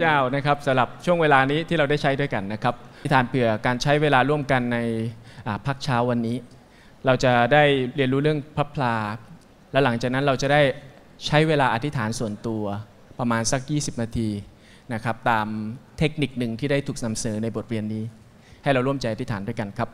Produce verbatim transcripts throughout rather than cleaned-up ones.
เจ้านะครับสำหรับช่วงเวลานี้ที่เราได้ใช้ด้วยกันนะครับอธิษฐานเผื่อการใช้เวลาร่วมกันในพักเช้าวันนี้เราจะได้เรียนรู้เรื่องพระพลาและหลังจากนั้นเราจะได้ใช้เวลาอธิษฐานส่วนตัวประมาณสักยี่สิบนาทีนะครับตามเทคนิคหนึ่งที่ได้ถูกนำเสนอในบทเรียนนี้ให้เราร่วมใจอธิษฐานด้วยกันครับ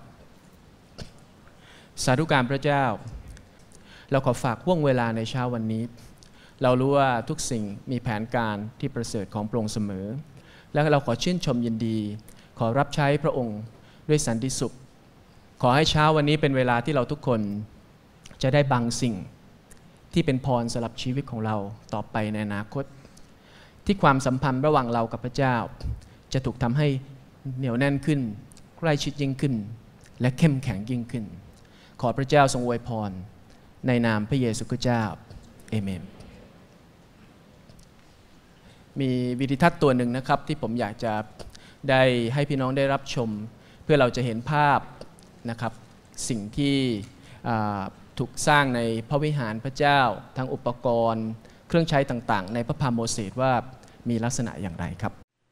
สาธุการพระเจ้าเราขอฝากห่วงเวลาในเช้าวันนี้เรารู้ว่าทุกสิ่งมีแผนการที่ประเสริฐของพระองค์เสมอและเราขอชื่นชมยินดีขอรับใช้พระองค์ด้วยสันติสุขขอให้เช้าวันนี้เป็นเวลาที่เราทุกคนจะได้บางสิ่งที่เป็นพรสำหรับชีวิตของเราต่อไปในอนาคตที่ความสัมพันธ์ระหว่างเรากับพระเจ้าจะถูกทำให้เหนียวแน่นขึ้นใกล้ชิดยิ่งขึ้นและเข้มแข็งยิ่งขึ้นขอพระเจ้าทรงอวยพรในนามพระเยซูคริสต์เจ้าเอเมนมีวิดีทัศน์ตัวหนึ่งนะครับที่ผมอยากจะได้ให้พี่น้องได้รับชมเพื่อเราจะเห็นภาพนะครับสิ่งที่ถูกสร้างในพระวิหารพระเจ้าทั้งอุปกรณ์เครื่องใช้ต่างๆในพระพาโมเสสว่ามีลักษณะอย่างไรครับ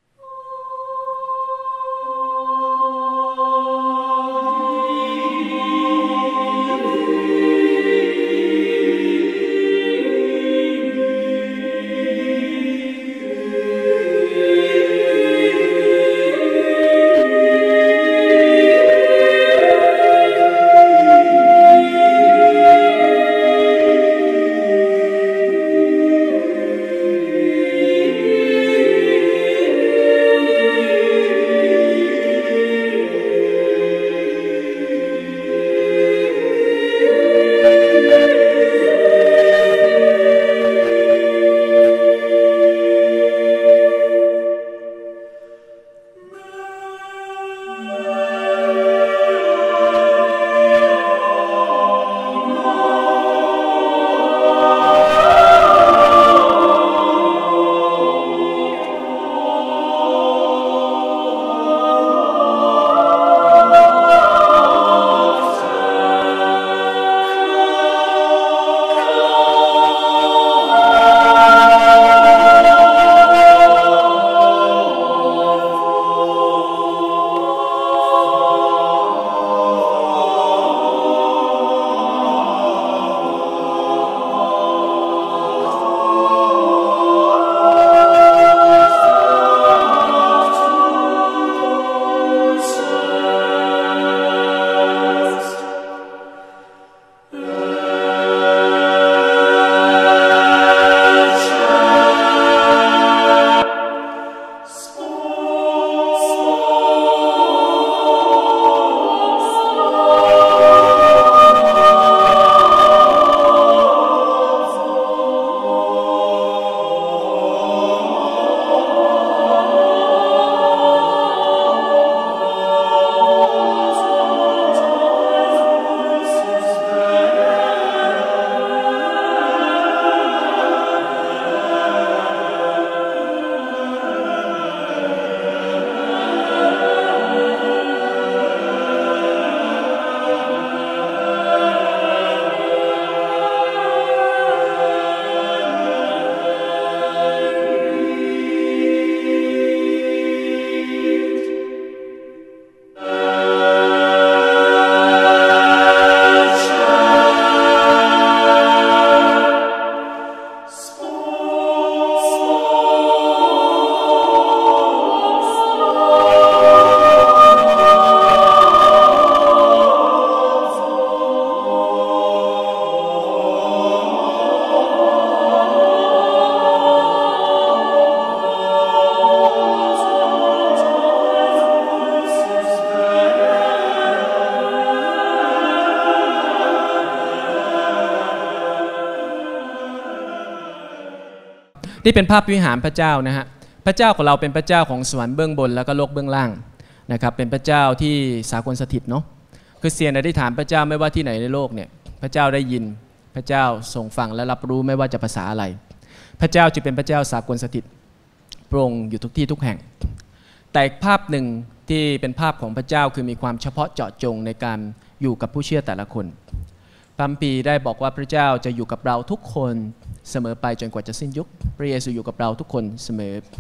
นี่เป็นภาพวิหารพระเจ้านะฮะพระเจ้าของเราเป็นพระเจ้าของสวรรค์เบื้องบนแล้วก็โลกเบื้องล่างนะครับเป็นพระเจ้าที่สากลสถิตเนาะคริสเตียนอธิษฐานพระเจ้าไม่ว่าที่ไหนในโลกเนี่ยพระเจ้าได้ยินพระเจ้าทรงฟังและรับรู้ไม่ว่าจะภาษาอะไรพระเจ้าจะเป็นพระเจ้าสากลสถิตพระองค์อยู่ทุกที่ทุกแห่งแต่อีกภาพหนึ่งที่เป็นภาพของพระเจ้าคือมีความเฉพาะเจาะจงในการอยู่กับผู้เชื่อแต่ละคนพระคัมภีร์ได้บอกว่าพระเจ้าจะอยู่กับเราทุกคนเสมอไปจนกว่าจะสิ้นยุคพระเยซูอยู่กับเราทุกคนเสมอ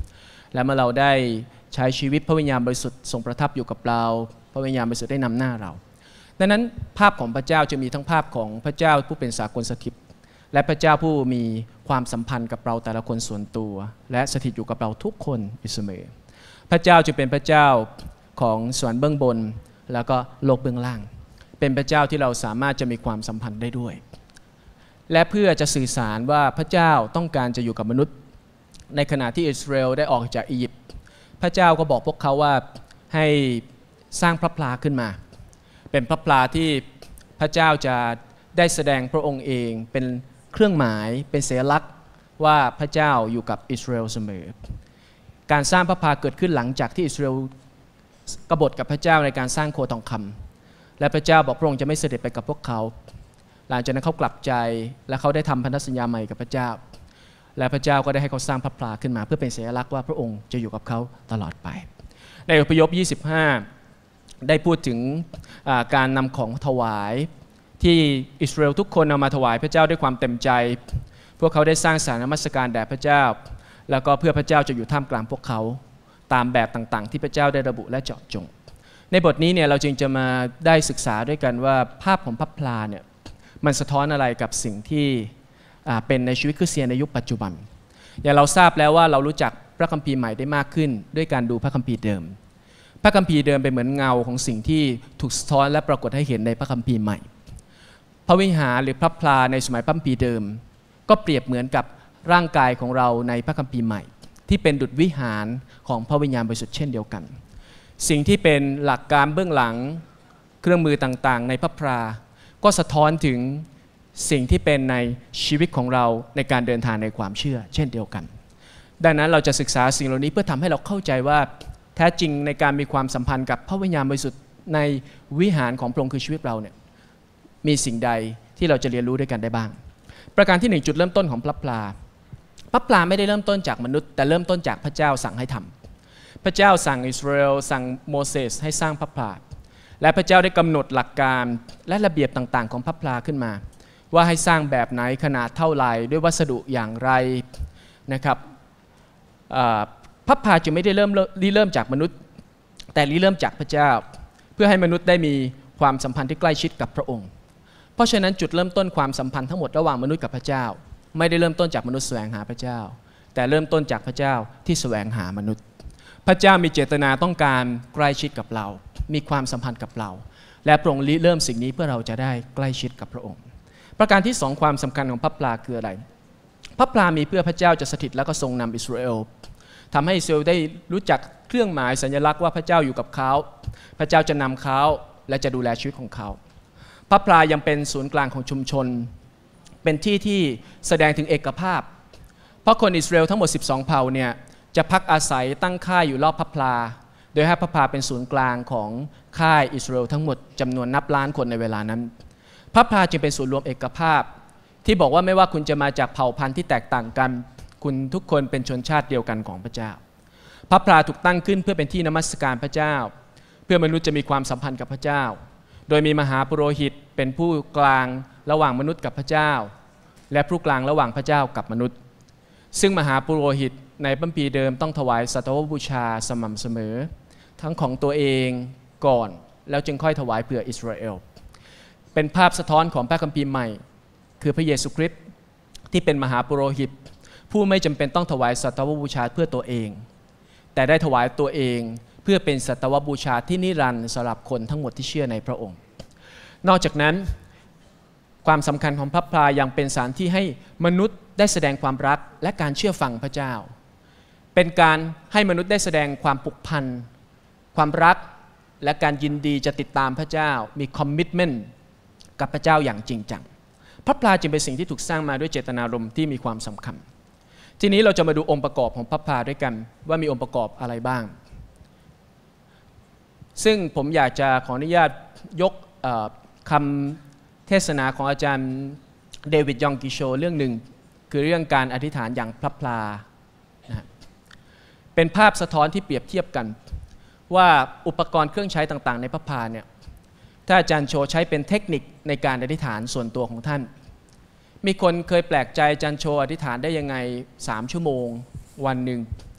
และเมื่อเราได้ใช้ชีวิตพระวิญญาณบริสุทธิ์ทรงประทับอยู่กับเราพระวิญญาณบริสุทธิ์ได้นำหน้าเราดังนั้นภาพของพระเจ้าจะมีทั้งภาพของพระเจ้าผู้เป็นสากลสถิตและพระเจ้าผู้มีความสัมพันธ์กับเราแต่ละคนส่วนตัวและสถิตอยู่กับเราทุกคนอยู่เสมอพระเจ้าจะเป็นพระเจ้าของสวรรค์เบื้องบนแล้วก็โลกเบื้องล่างเป็นพระเจ้าที่เราสามารถจะมีความสัมพันธ์ได้ด้วยและเพื่อจะสื่อสารว่าพระเจ้าต้องการจะอยู่กับมนุษย์ในขณะที่อิสราเอลได้ออกจากอียิปต์พระเจ้าก็บอกพวกเขาว่าให้สร้างพระพลาขึ้นมาเป็นพระพลาที่พระเจ้าจะได้แสดงพระองค์เองเป็นเครื่องหมายเป็นสัญลักษณ์ว่าพระเจ้าอยู่กับอิสราเอลเสมอการสร้างพระพลาเกิดขึ้นหลังจากที่อิสราเอลกบฏกับพระเจ้าในการสร้างโคทองคำและพระเจ้าบอกพระองค์จะไม่เสด็จไปกับพวกเขาหลังจากนั้นเขากลับใจและเขาได้ทำพันธสัญญาใหม่กับพระเจ้าและพระเจ้าก็ได้ให้เขาสร้างพระพลาขึ้นมาเพื่อเป็นสัญลักษณ์ว่าพระองค์จะอยู่กับเขาตลอดไปในอพยพยี่สิบห้าได้พูดถึงการนำของถวายที่อิสราเอลทุกคนเอามาถวายพระเจ้าด้วยความเต็มใจพวกเขาได้สร้างศาลนมัสการแด่พระเจ้าแล้วก็เพื่อพระเจ้าจะอยู่ท่ามกลางพวกเขาตามแบบต่างๆที่พระเจ้าได้ระบุและเจาะจงในบทนี้เนี่ยเราจึงจะมาได้ศึกษาด้วยกันว่าภาพของพระพลาเนี่ยมันสะท้อนอะไรกับสิ่งที่เป็นในชีวิตคริสเตียนในยุคปัจจุบันอย่างเราทราบแล้วว่าเรารู้จักพระคัมภีร์ใหม่ได้มากขึ้นด้วยการดูพระคัมภีร์เดิมพระคัมภีร์เดิมเป็นเหมือนเงาของสิ่งที่ถูกสะท้อนและปรากฏให้เห็นในพระคัมภีร์ใหม่พระวิหารหรือพระพลาในสมัยพระคัมภีร์เดิมก็เปรียบเหมือนกับร่างกายของเราในพระคัมภีร์ใหม่ที่เป็นดุจวิหารของพระวิญญาณบริสุทธิ์เช่นเดียวกันสิ่งที่เป็นหลักการเบื้องหลังเครื่องมือต่างๆในพระพลาก็สะท้อนถึงสิ่งที่เป็นในชีวิตของเราในการเดินทางในความเชื่อเช่นเดียวกันดังนั้นเราจะศึกษาสิ่งเหล่านี้เพื่อทำให้เราเข้าใจว่าแท้จริงในการมีความสัมพันธ์กับพระวิญญาณบริสุทธิ์ในวิหารของพระองค์คือชีวิตเราเนี่ยมีสิ่งใดที่เราจะเรียนรู้ด้วยกันได้บ้างประการที่หนึ่งจุดเริ่มต้นของพระพลาพระพลาไม่ได้เริ่มต้นจากมนุษย์แต่เริ่มต้นจากพระเจ้าสั่งให้ทำพระเจ้าสั่งอิสราเอลสั่งโมเสสให้สร้างพระพลาและพระเจ้าได้กำหนดหลักการและระเบียบต่างๆของพระพลาขึ้นมาว่าให้สร้างแบบไหนขนาดเท่าไหร่ด้วยวัสดุอย่างไรนะครับพระพลาจึงไม่ได้เริ่มริเริ่มจากมนุษย์แต่ริเริ่มจากพระเจ้าเพื่อให้มนุษย์ได้มีความสัมพันธ์ที่ใกล้ชิดกับพระองค์เพราะฉะนั้นจุดเริ่มต้นความสัมพันธ์ทั้งหมดระหว่างมนุษย์กับพระเจ้าไม่ได้เริ่มต้นจากมนุษย์แสวงหาพระเจ้าแต่เริ่มต้นจากพระเจ้าที่แสวงหามนุษย์พระเจ้ามีเจตนาต้องการใกล้ชิดกับเรามีความสัมพันธ์กับเราและพระองค์ริเริ่มสิ่งนี้เพื่อเราจะได้ใกล้ชิดกับพระองค์ประการที่สองความสำคัญของพระพลาคืออะไรพระพลามีเพื่อพระเจ้าจะสถิตและก็ทรงนำอิสราเอลทำให้อิสราเอลได้รู้จักเครื่องหมายสัญลักษณ์ว่าพระเจ้าอยู่กับเขาพระเจ้าจะนำเขาและจะดูแลชีวิตของเขาพระพลายังเป็นศูนย์กลางของชุมชนเป็นที่ที่แสดงถึงเอกภาพเพราะคนอิสราเอลทั้งหมดสิบสองเผ่าเนี่ยจะพักอาศัยตั้งค่ายอยู่รอบพระพลาโดยให้พระพลาเป็นศูนย์กลางของค่ายอิสราเอลทั้งหมดจำนวนนับล้านคนในเวลานั้นพระพลาจึงเป็นศูนย์รวมเอกภาพที่บอกว่าไม่ว่าคุณจะมาจากเผ่าพันธุ์ที่แตกต่างกันคุณทุกคนเป็นชนชาติเดียวกันของพระเจ้าพระพลาถูกตั้งขึ้นเพื่อเป็นที่นมัสการพระเจ้าเพื่อมนุษย์จะมีความสัมพันธ์กับพระเจ้าโดยมีมหาปุโรหิตเป็นผู้กลางระหว่างมนุษย์กับพระเจ้าและผู้กลางระหว่างพระเจ้ากับมนุษย์ซึ่งมหาปุโรหิตในพระคัมภีร์เดิมต้องถวายสัตวบูชาสม่ำเสมอทั้งของตัวเองก่อนแล้วจึงค่อยถวายเผื่ออิสราเอลเป็นภาพสะท้อนของพระคัมภีร์ใหม่คือพระเยซูคริสต์ที่เป็นมหาปุโรหิตผู้ไม่จำเป็นต้องถวายสัตวบูชาเพื่อตัวเองแต่ได้ถวายตัวเองเพื่อเป็นสัตวบูชาที่นิรันดร์สำหรับคนทั้งหมดที่เชื่อในพระองค์นอกจากนั้นความสำคัญของพระพลายังเป็นสถานที่ให้มนุษย์ได้แสดงความรักและการเชื่อฟังพระเจ้าเป็นการให้มนุษย์ได้แสดงความผูกพันความรักและการยินดีจะติดตามพระเจ้ามีคอมมิตเมนต์กับพระเจ้าอย่างจริงจังพระพลาจึงเป็นสิ่งที่ถูกสร้างมาด้วยเจตนารมณ์ที่มีความสำคัญทีนี้เราจะมาดูองค์ประกอบของพระพลาด้วยกันว่ามีองค์ประกอบอะไรบ้างซึ่งผมอยากจะขออนุญาตยกคำเทศนาของอาจารย์เดวิดยองกิโชเรื่องหนึ่งคือเรื่องการอธิษฐานอย่างพระพลานะเป็นภาพสะท้อนที่เปรียบเทียบกันว่าอุปกรณ์เครื่องใช้ต่างๆในพระพลาเนี่ยถ้าอาจารย์โชใช้เป็นเทคนิคในการอธิษฐานส่วนตัวของท่านมีคนเคยแปลกใจอาจารย์โชอธิษฐานได้ยังไงสามชั่วโมงวันหนึ่ง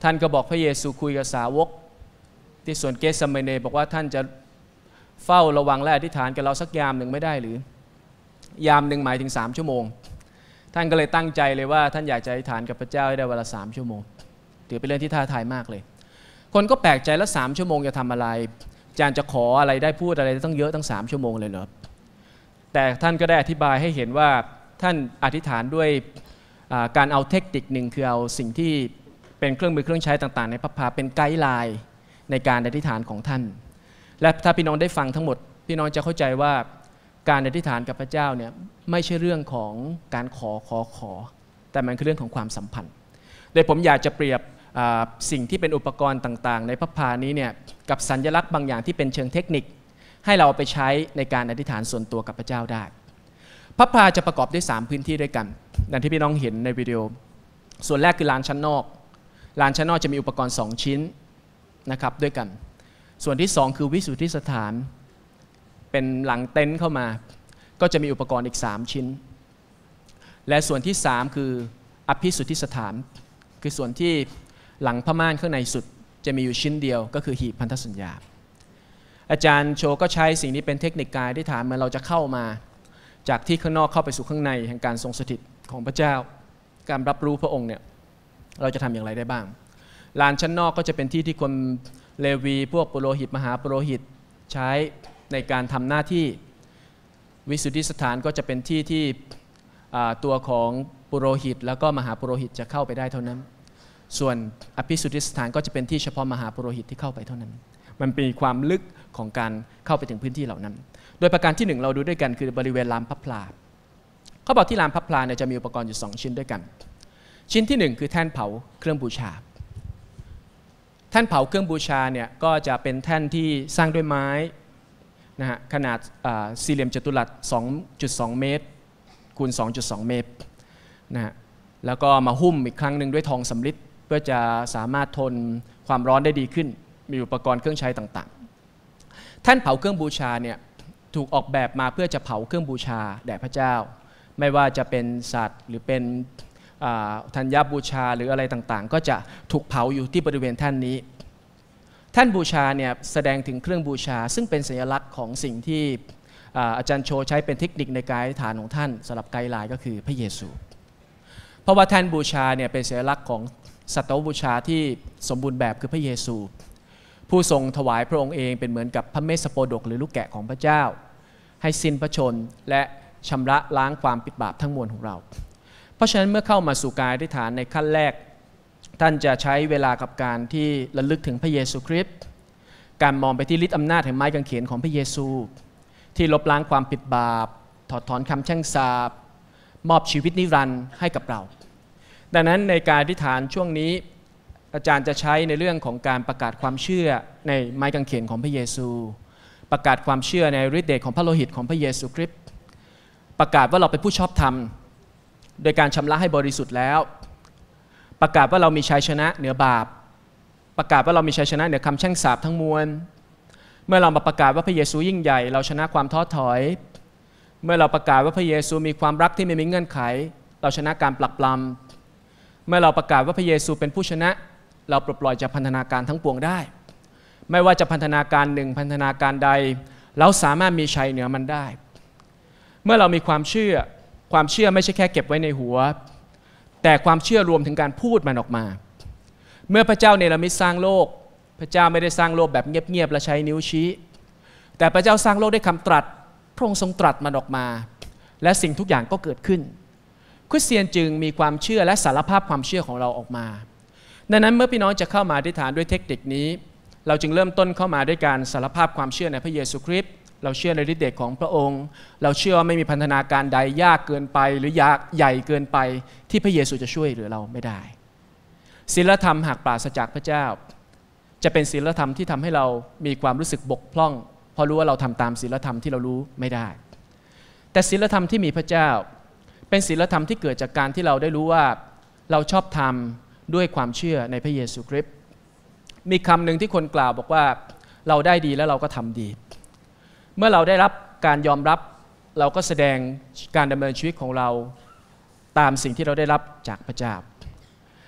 ท่านก็บอกพระเยซูคุยกับสาวกที่สวนเกสเมเนบอกว่าท่านจะเฝ้าระวังและอธิษฐานกับเราสักยามหนึ่งไม่ได้หรือยามหนึ่งหมายถึงสามชั่วโมงท่านก็เลยตั้งใจเลยว่าท่านอยากจะอธิษฐานกับพระเจ้าให้ได้วันละสามชั่วโมงถือเป็นเรื่องที่ท้าทายมากเลยคนก็แปลกใจแล้วสามชั่วโมงจะทำอะไรอาจารย์จะขออะไรได้พูดอะไรตั้งเยอะตั้งสามชั่วโมงเลยเหรอแต่ท่านก็ได้อธิบายให้เห็นว่าท่านอธิษฐานด้วยการเอาเทคนิคหนึ่งคือเอาสิ่งที่เป็นเครื่องมือเครื่องใช้ต่างๆในพระพาเป็นไกด์ไลน์ในการอธิษฐานของท่านและถ้าพี่น้องได้ฟังทั้งหมดพี่น้องจะเข้าใจว่าการอธิษฐานกับพระเจ้าเนี่ยไม่ใช่เรื่องของการขอขอขอแต่มันคือเรื่องของความสัมพันธ์โดยผมอยากจะเปรียบสิ่งที่เป็นอุปกรณ์ต่างๆในพระพานี้เนี่ยกับสัญลักษณ์บางอย่างที่เป็นเชิงเทคนิคให้เราไปใช้ในการอธิษฐานส่วนตัวกับพระเจ้าได้พระพาจะประกอบด้วยสามพื้นที่ด้วยกันดังที่พี่น้องเห็นในวิดีโอส่วนแรกคือลานชั้นนอกลานชั้นนอกจะมีอุปกรณ์สองชิ้นนะครับด้วยกันส่วนที่สองคือวิสุทธิสถานเป็นหลังเต็นท์เข้ามาก็จะมีอุปกรณ์อีกสามชิ้นและส่วนที่สามคืออภิสุทธิสถานคือส่วนที่หลังผ้าม่านข้างในสุดจะมีอยู่ชิ้นเดียวก็คือหีบพันธสัญญาอาจารย์โชก็ใช้สิ่งนี้เป็นเทคนิคการอธิษฐานเมื่อเราจะเข้ามาจากที่ข้างนอกเข้าไปสู่ข้างในแห่งการทรงสถิตของพระเจ้าการรับรู้พระองค์เนี่ยเราจะทำอย่างไรได้บ้างลานชั้นนอกก็จะเป็นที่ที่คนเลวีพวกปุโรหิตมหาปุโรหิตใช้ในการทำหน้าที่วิสุทธิสถานก็จะเป็นที่ที่ตัวของปุโรหิตแล้วก็มหาปุโรหิตจะเข้าไปได้เท่านั้นส่วนอภิสุทธิสถานก็จะเป็นที่เฉพาะมหาปุโรหิตที่เข้าไปเท่านั้นมันมีความลึกของการเข้าไปถึงพื้นที่เหล่านั้นโดยประการที่หนึ่งเราดูด้วยกันคือบริเวณลานพระพลาเขาบอกที่ลานพระพลาเนี่ยจะมีอุปกรณ์อยู่สองชิ้นด้วยกันชิ้นที่หนึ่งคือแท่นเผาเครื่องบูชาแท่นเผาเครื่องบูชาเนี่ยก็จะเป็นแท่นที่สร้างด้วยไม้นะฮะขนาดสี่เหลี่ยมจัตุรัส สองจุดสอง เมตรคูณ สองจุดสอง เมตรนะฮะแล้วก็มาหุ้มอีกครั้งหนึ่งด้วยทองสำริดเพื่อจะสามารถทนความร้อนได้ดีขึ้นมีอุปกรณ์เครื่องใช้ต่างๆแท่นเผาเครื่องบูชาเนี่ยถูกออกแบบมาเพื่อจะเผาเครื่องบูชาแด่พระเจ้าไม่ว่าจะเป็นสัตว์หรือเป็นธัญบูชาหรืออะไรต่างๆก็จะถูกเผาอยู่ที่บริเวณแท่นนี้แท่นบูชาเนี่ยแสดงถึงเครื่องบูชาซึ่งเป็นสัญลักษณ์ของสิ่งที่อาจารย์โชใช้เป็นเทคนิคในการอธิษฐานของท่านสำหรับไกด์ไลน์ก็คือพระเยซูเพราะว่าแท่นบูชาเนี่ยเป็นสัญลักษณ์ของสัตวบูชาที่สมบูรณ์แบบคือพระเยซูผู้ทรงถวายพระองค์เองเป็นเหมือนกับพระเมสสโปดกหรือลูกแกะของพระเจ้าให้สิ้นพระชนและชำระล้างความผิดบาปทั้งมวลของเราเพราะฉะนั้นเมื่อเข้ามาสู่การอธิษฐานในขั้นแรกท่านจะใช้เวลากับการที่ระลึกถึงพระเยซูคริสต์การมองไปที่ฤทธิ์อำนาจแห่งไม้กางเขนของพระเยซูที่ลบล้างความผิดบาปถอดถอนคำแช่งสาปมอบชีวิตนิรันดร์ให้กับเราดังนั้นในการอธิษฐานช่วงนี้อาจารย์จะใช้ในเรื่องของการประกาศความเชื่อในไม้กางเขนของพระเยซูประกาศความเชื่อในฤทธิ์เดชของพระโลหิตของพระเยซูคริสต์ประกาศว่าเราเป็นผู้ชอบธรรมโดยการชำระให้บริสุทธิ์แล้วประกาศว่าเรามีชัยชนะเหนือบาปประกาศว่าเรามีชัยชนะเหนือคำแช่งสาปทั้งมวลเมื่อเรามาประกาศว่าพระเยซูยิ่งใหญ่เราชนะความท้อถอยเมื่อเราประกาศว่าพระเยซูมีความรักที่ไม่มีเงื่อนไขเราชนะการปลักปลำเมื่อเราประกาศว่าพระเยซูเป็นผู้ชนะเราปลดปล่อยจากพันธนาการทั้งปวงได้ไม่ว่าจะพันธนาการหนึ่งพันธนาการใดเราสามารถมีชัยเหนือมันได้เมื่อเรามีความเชื่อความเชื่อไม่ใช่แค่เก็บไว้ในหัวแต่ความเชื่อรวมถึงการพูดมันออกมาเมื่อพระเจ้าเนรมิตสร้างโลกพระเจ้าไม่ได้สร้างโลกแบบเงียบๆและใช้นิ้วชี้แต่พระเจ้าสร้างโลกด้วยคำตรัสพระองค์ทรงตรัสมันออกมาและสิ่งทุกอย่างก็เกิดขึ้นคริสเตียนจึงมีความเชื่อและสารภาพความเชื่อของเราออกมาดังนั้นเมื่อพี่น้องจะเข้ามาอธิษฐานด้วยเทคนิคนี้เราจึงเริ่มต้นเข้ามาด้วยการสารภาพความเชื่อในพระเยซูคริสต์เราเชื่อในฤทธิ์เดชของพระองค์เราเชื่อว่าไม่มีพันธนาการใดยากเกินไปหรือยากใหญ่เกินไปที่พระเยซูจะช่วยเหลือเราไม่ได้ศีลธรรมหากปราศจากพระเจ้าจะเป็นศีลธรรมที่ทำให้เรามีความรู้สึกบกพร่องเพราะรู้ว่าเราทำตามศีลธรรมที่เรารู้ไม่ได้แต่ศีลธรรมที่มีพระเจ้าเป็นศีลธรรมที่เกิดจากการที่เราได้รู้ว่าเราชอบทำด้วยความเชื่อในพระเยซูคริสต์มีคำหนึ่งที่คนกล่าวบอกว่าเราได้ดีแล้วเราก็ทำดีเมื่อเราได้รับการยอมรับเราก็แสดงการดำเนินชีวิตของเราตามสิ่งที่เราได้รับจากพระเจ้า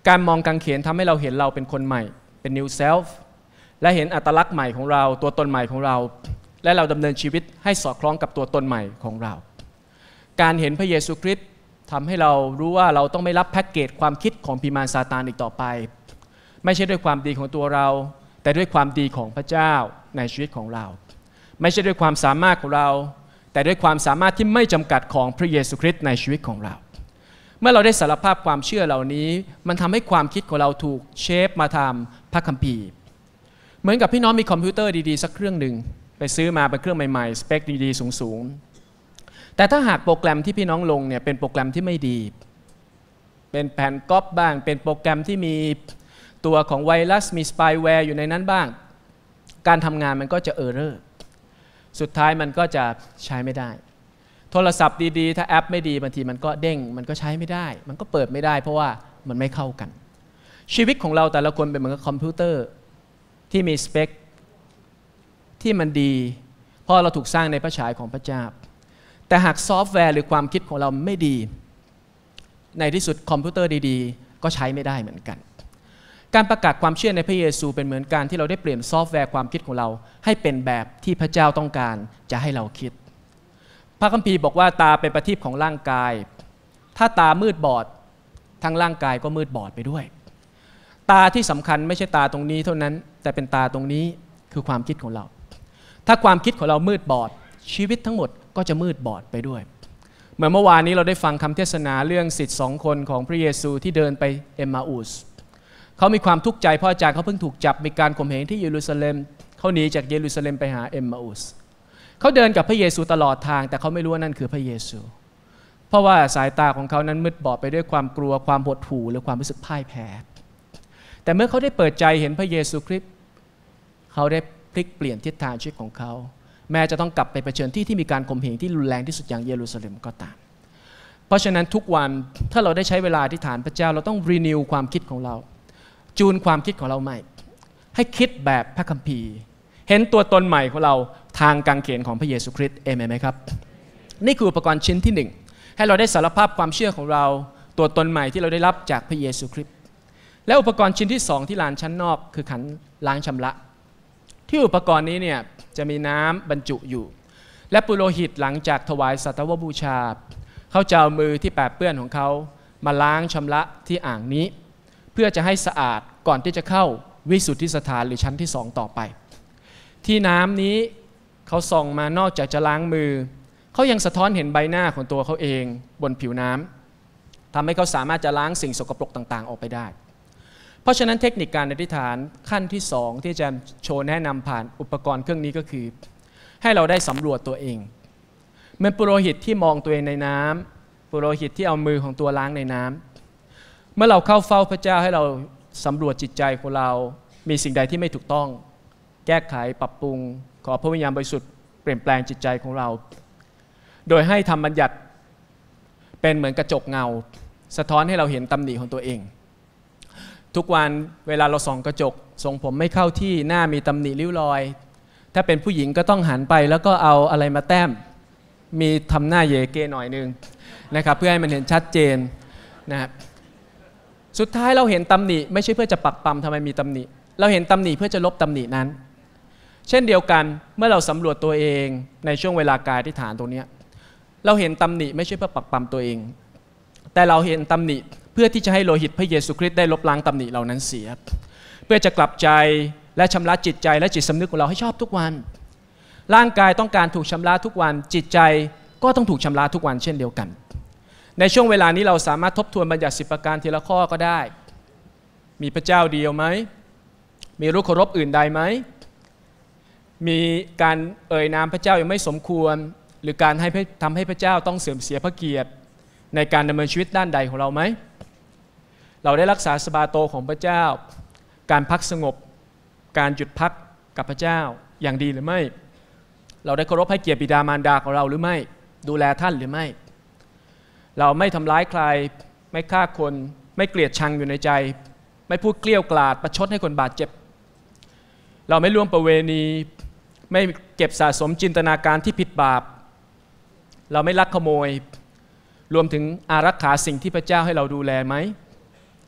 การมองกางเขนทำให้เราเห็นเราเป็นคนใหม่เป็น new self และเห็นอัตลักษณ์ใหม่ของเราตัวตนใหม่ของเราและเราดำเนินชีวิตให้สอดคล้องกับตัวตนใหม่ของเราการเห็นพระเยซูคริสต์ทำให้เรารู้ว่าเราต้องไม่รับแพ็กเกจความคิดของปีมารซาตานอีกต่อไปไม่ใช่ด้วยความดีของตัวเราแต่ด้วยความดีของพระเจ้าในชีวิตของเราไม่ใช่ด้วยความสามารถของเราแต่ด้วยความสามารถที่ไม่จำกัดของพระเยซูคริสต์ในชีวิตของเราเมื่อเราได้สารภาพความเชื่อเหล่านี้มันทำให้ความคิดของเราถูกเชฟมาทำพระคัมภีร์เหมือนกับพี่น้องมีคอมพิวเตอร์ดีๆสักเครื่องหนึ่งไปซื้อมาเป็นเครื่องใหม่ๆสเปคดีๆสูงๆแต่ถ้าหากโปรแกรมที่พี่น้องลงเนี่ยเป็นโปรแกรมที่ไม่ดีเป็นแผ่นก๊อปบ้างเป็นโปรแกรมที่มีตัวของไวรัสมีสปายแวร์อยู่ในนั้นบ้างการทำงานมันก็จะเออร์เรอร์สุดท้ายมันก็จะใช้ไม่ได้โทรศัพท์ดีๆถ้าแอปไม่ดีบางทีมันก็เด้งมันก็ใช้ไม่ได้มันก็เปิดไม่ได้เพราะว่ามันไม่เข้ากันชีวิตของเราแต่ละคนเป็นเหมือนกับคอมพิวเตอร์ที่มีสเปคที่มันดีเพราะเราถูกสร้างในพระฉายของพระเจ้าแต่หากซอฟต์แวร์หรือความคิดของเราไม่ดีในที่สุดคอมพิวเตอร์ดีๆก็ใช้ไม่ได้เหมือนกันการประกาศความเชื่อในพระเยซูเป็นเหมือนการที่เราได้เปลี่ยนซอฟต์แวร์ความคิดของเราให้เป็นแบบที่พระเจ้าต้องการจะให้เราคิดพระคัมภีร์บอกว่าตาเป็นประทีปของร่างกายถ้าตามืดบอดทั้งร่างกายก็มืดบอดไปด้วยตาที่สำคัญไม่ใช่ตาตรงนี้เท่านั้นแต่เป็นตาตรงนี้คือความคิดของเราถ้าความคิดของเรามืดบอดชีวิตทั้งหมดก็จะมืดบอดไปด้วยเหมือนเมื่อวานนี้เราได้ฟังคำเทศนาเรื่องศิษย์สองคนของพระเยซูที่เดินไปเอมมาอุสเขามีความทุกข์ใจเพราะอาจารย์เขาเพิ่งถูกจับมีการข่มเหงที่เยรูซาเล็มเขาหนีจากเยรูซาเล็มไปหาเอมมาอุสเขาเดินกับพระเยซูตลอดทางแต่เขาไม่รู้ว่านั่นคือพระเยซูเพราะว่าสายตาของเขานั้นมืดบอดไปด้วยความกลัวความหดหู่หรือความรู้สึกพ่ายแพ้แต่เมื่อเขาได้เปิดใจเห็นพระเยซูคริสต์เขาได้พลิกเปลี่ยนทิศทางชีวิตของเขาแม้จะต้องกลับไปเผชิญที่ที่มีการข่มเหงที่รุนแรงที่สุดอย่างเยรูซาเล็มก็ตามเพราะฉะนั้นทุกวันถ้าเราได้ใช้เวลาอธิษฐานพระเจ้าเราต้องรีนิวความคิดของเราจูนความคิดของเราใหม่ให้คิดแบบพระคัมภีร์เห็นตัวตนใหม่ของเราทางกางเขนของพระเยซูคริสต์เอเมนไหมครับนี่คืออุปกรณ์ชิ้นที่หนึ่งให้เราได้สารภาพความเชื่อของเราตัวตนใหม่ที่เราได้รับจากพระเยซูคริสต์และอุปกรณ์ชิ้นที่สองที่ลานชั้นนอกคือขันล้างชำระที่อุปกรณ์นี้เนี่ยจะมีน้ำบรรจุอยู่และปุโรหิตหลังจากถวายสัตวบูชาเขาจะเอามือที่แปดเปื้อนของเขามาล้างชำระที่อ่างนี้เพื่อจะให้สะอาดก่อนที่จะเข้าวิสุทธิสถานหรือชั้นที่สองต่อไปที่น้ำนี้เขาส่องมานอกจากจะล้างมือเขายังสะท้อนเห็นใบหน้าของตัวเขาเองบนผิวน้ำทำให้เขาสามารถจะล้างสิ่งสกปรกต่างๆออกไปได้เพราะฉะนั้นเทคนิคการอธิษฐานขั้นที่สองที่จะโชว์แนะนำผ่านอุปกรณ์เครื่องนี้ก็คือให้เราได้สำรวจตัวเองเหมือนปุโรหิตที่มองตัวเองในน้ำปุโรหิตที่เอามือของตัวล้างในน้ำเมื่อเราเข้าเฝ้าพระเจ้าให้เราสำรวจจิตใจของเรามีสิ่งใดที่ไม่ถูกต้องแก้ไขปรับปรุงขอพระวิญญาณบริสุทธิ์เปลี่ยนแปลงจิตใจของเราโดยให้ธรรมบัญญัติเป็นเหมือนกระจกเงาสะท้อนให้เราเห็นตำหนิของตัวเองทุกวันเวลาเราส่องกระจกทรงผมไม่เข้าที่หน้ามีตำหนิริ้วรอยถ้าเป็นผู้หญิงก็ต้องหันไปแล้วก็เอาอะไรมาแต้มมีทำหน้าเยเกหน่อยนึงนะครับเพื่อให้มันเห็นชัดเจนนะครับสุดท้ายเราเห็นตำหนิไม่ใช่เพื่อจะปักปั๊มทำไมมีตำหนิเราเห็นตำหนิเพื่อจะลบตำหนินั้นเช่นเดียวกันเมื่อเราสำรวจตัวเองในช่วงเวลากายอธิษฐานตรงนี้เราเห็นตำหนิไม่ใช่เพื่อปักปั๊มตัวเองแต่เราเห็นตำหนิเพื่อที่จะให้โลหิตพระเยซูคริสต์ได้ลบล้างตำหนิเหล่านั้นเสียเพื่อจะกลับใจและชำระจิตใจและจิตสำนึกของเราให้ชอบทุกวันร่างกายต้องการถูกชำระทุกวันจิตใจก็ต้องถูกชำระทุกวันเช่นเดียวกันในช่วงเวลานี้เราสามารถทบทวนบัญญัติสิบประการทีละข้อก็ได้มีพระเจ้าเดียวไหมมีรูปเคารพอื่นใดไหมมีการเอ่ยนามพระเจ้ายังไม่สมควรหรือการให้ทำให้พระเจ้าต้องเสื่อมเสียพระเกียรติในการดำเนินชีวิตด้านใดของเราไหมเราได้รักษาสบาโตของพระเจ้าการพักสงบการหยุดพักกับพระเจ้าอย่างดีหรือไม่เราได้เคารพให้เกียรติบิดามารดาของเราหรือไม่ดูแลท่านหรือไม่เราไม่ทำร้ายใครไม่ฆ่าคนไม่เกลียดชังอยู่ในใจไม่พูดเกลี้ยวกล่อมประชดให้คนบาดเจ็บเราไม่ล่วงประเวณีไม่เก็บสะสมจินตนาการที่ผิดบาปเราไม่ลักขโมยรวมถึงอารักขาสิ่งที่พระเจ้าให้เราดูแลไหม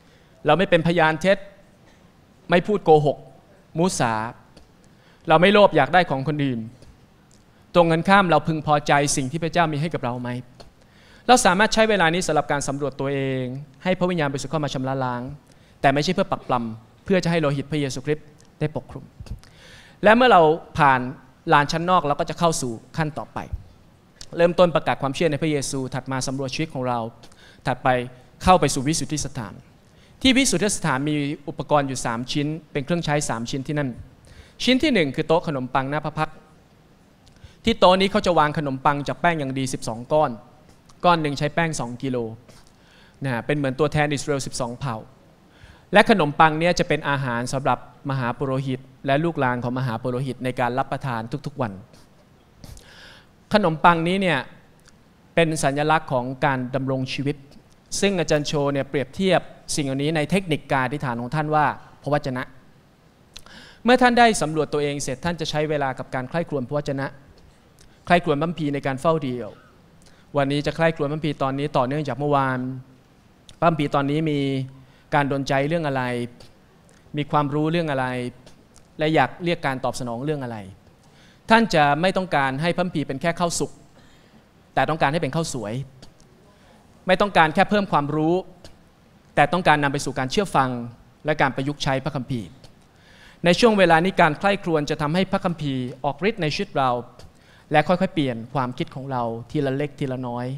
เราไม่เป็นพยานเท็จไม่พูดโกหกมุสาเราไม่โลภอยากได้ของคนอื่นตรงกันข้ามเราพึงพอใจสิ่งที่พระเจ้ามีให้กับเราไหมเราสามารถใช้เวลานี้สำหรับการสำรวจตัวเองให้พระวิญญาณบริสุทธิ์เข้ามาชำระล้างแต่ไม่ใช่เพื่อปักปลำเพื่อจะให้โลหิตพระเยซูคริสต์ได้ปกคลุมและเมื่อเราผ่านลานชั้นนอกเราก็จะเข้าสู่ขั้นต่อไปเริ่มต้นประกาศความเชื่อในพระเยซูถัดมาสำรวจชีวิตของเราถัดไปเข้าไปสู่วิสุทธิสถานที่วิสุทธิสถานมีอุปกรณ์อยู่สามชิ้นเป็นเครื่องใช้สามชิ้นที่นั่นชิ้นที่หนึ่งคือโต๊ะขนมปังหน้าพระพักตร์ที่โต๊ะนี้เขาจะวางขนมปังจากแป้งอย่างดีสิบสองก้อนก้อนหนึ่งใช้แป้งสองกิโลนะเป็นเหมือนตัวแทนอิสราเอลสิบสองเผ่าและขนมปังนี้จะเป็นอาหารสำหรับมหาปุโรหิตและลูกหลานของมหาปุโรหิตในการรับประทานทุกๆวันขนมปังนี้เนี่ยเป็นสัญลักษณ์ของการดำรงชีวิตซึ่งอาจารย์โชเนี่ยเปรียบเทียบสิ่งเหล่านี้ในเทคนิคการอธิษฐานของท่านว่าพระวจนะเมื่อท่านได้สำรวจตัวเองเสร็จท่านจะใช้เวลากับการใคร่ครวญพระวจนะใคร่ครวญพระคัมภีร์ในการเฝ้าเดี่ยววันนี้จะใคร่ครวญพระคัมภีร์ตอนนี้ต่อเนื่องจากเมื่อวานพระคัมภีร์ตอนนี้มีการดลใจเรื่องอะไรมีความรู้เรื่องอะไรและอยากเรียกการตอบสนองเรื่องอะไรท่านจะไม่ต้องการให้พระคัมภีร์เป็นแค่ข้าวสุกแต่ต้องการให้เป็นข้าวสวยไม่ต้องการแค่เพิ่มความรู้แต่ต้องการนำไปสู่การเชื่อฟังและการประยุกต์ใช้พระคัมภีร์ในช่วงเวลานี้การใคร่ครวญจะทำให้พระคัมภีร์ออกฤทธิ์ในชีวิตเราและค่อยๆเปลี่ยนความคิดของเราทีละเล็กทีละน้อย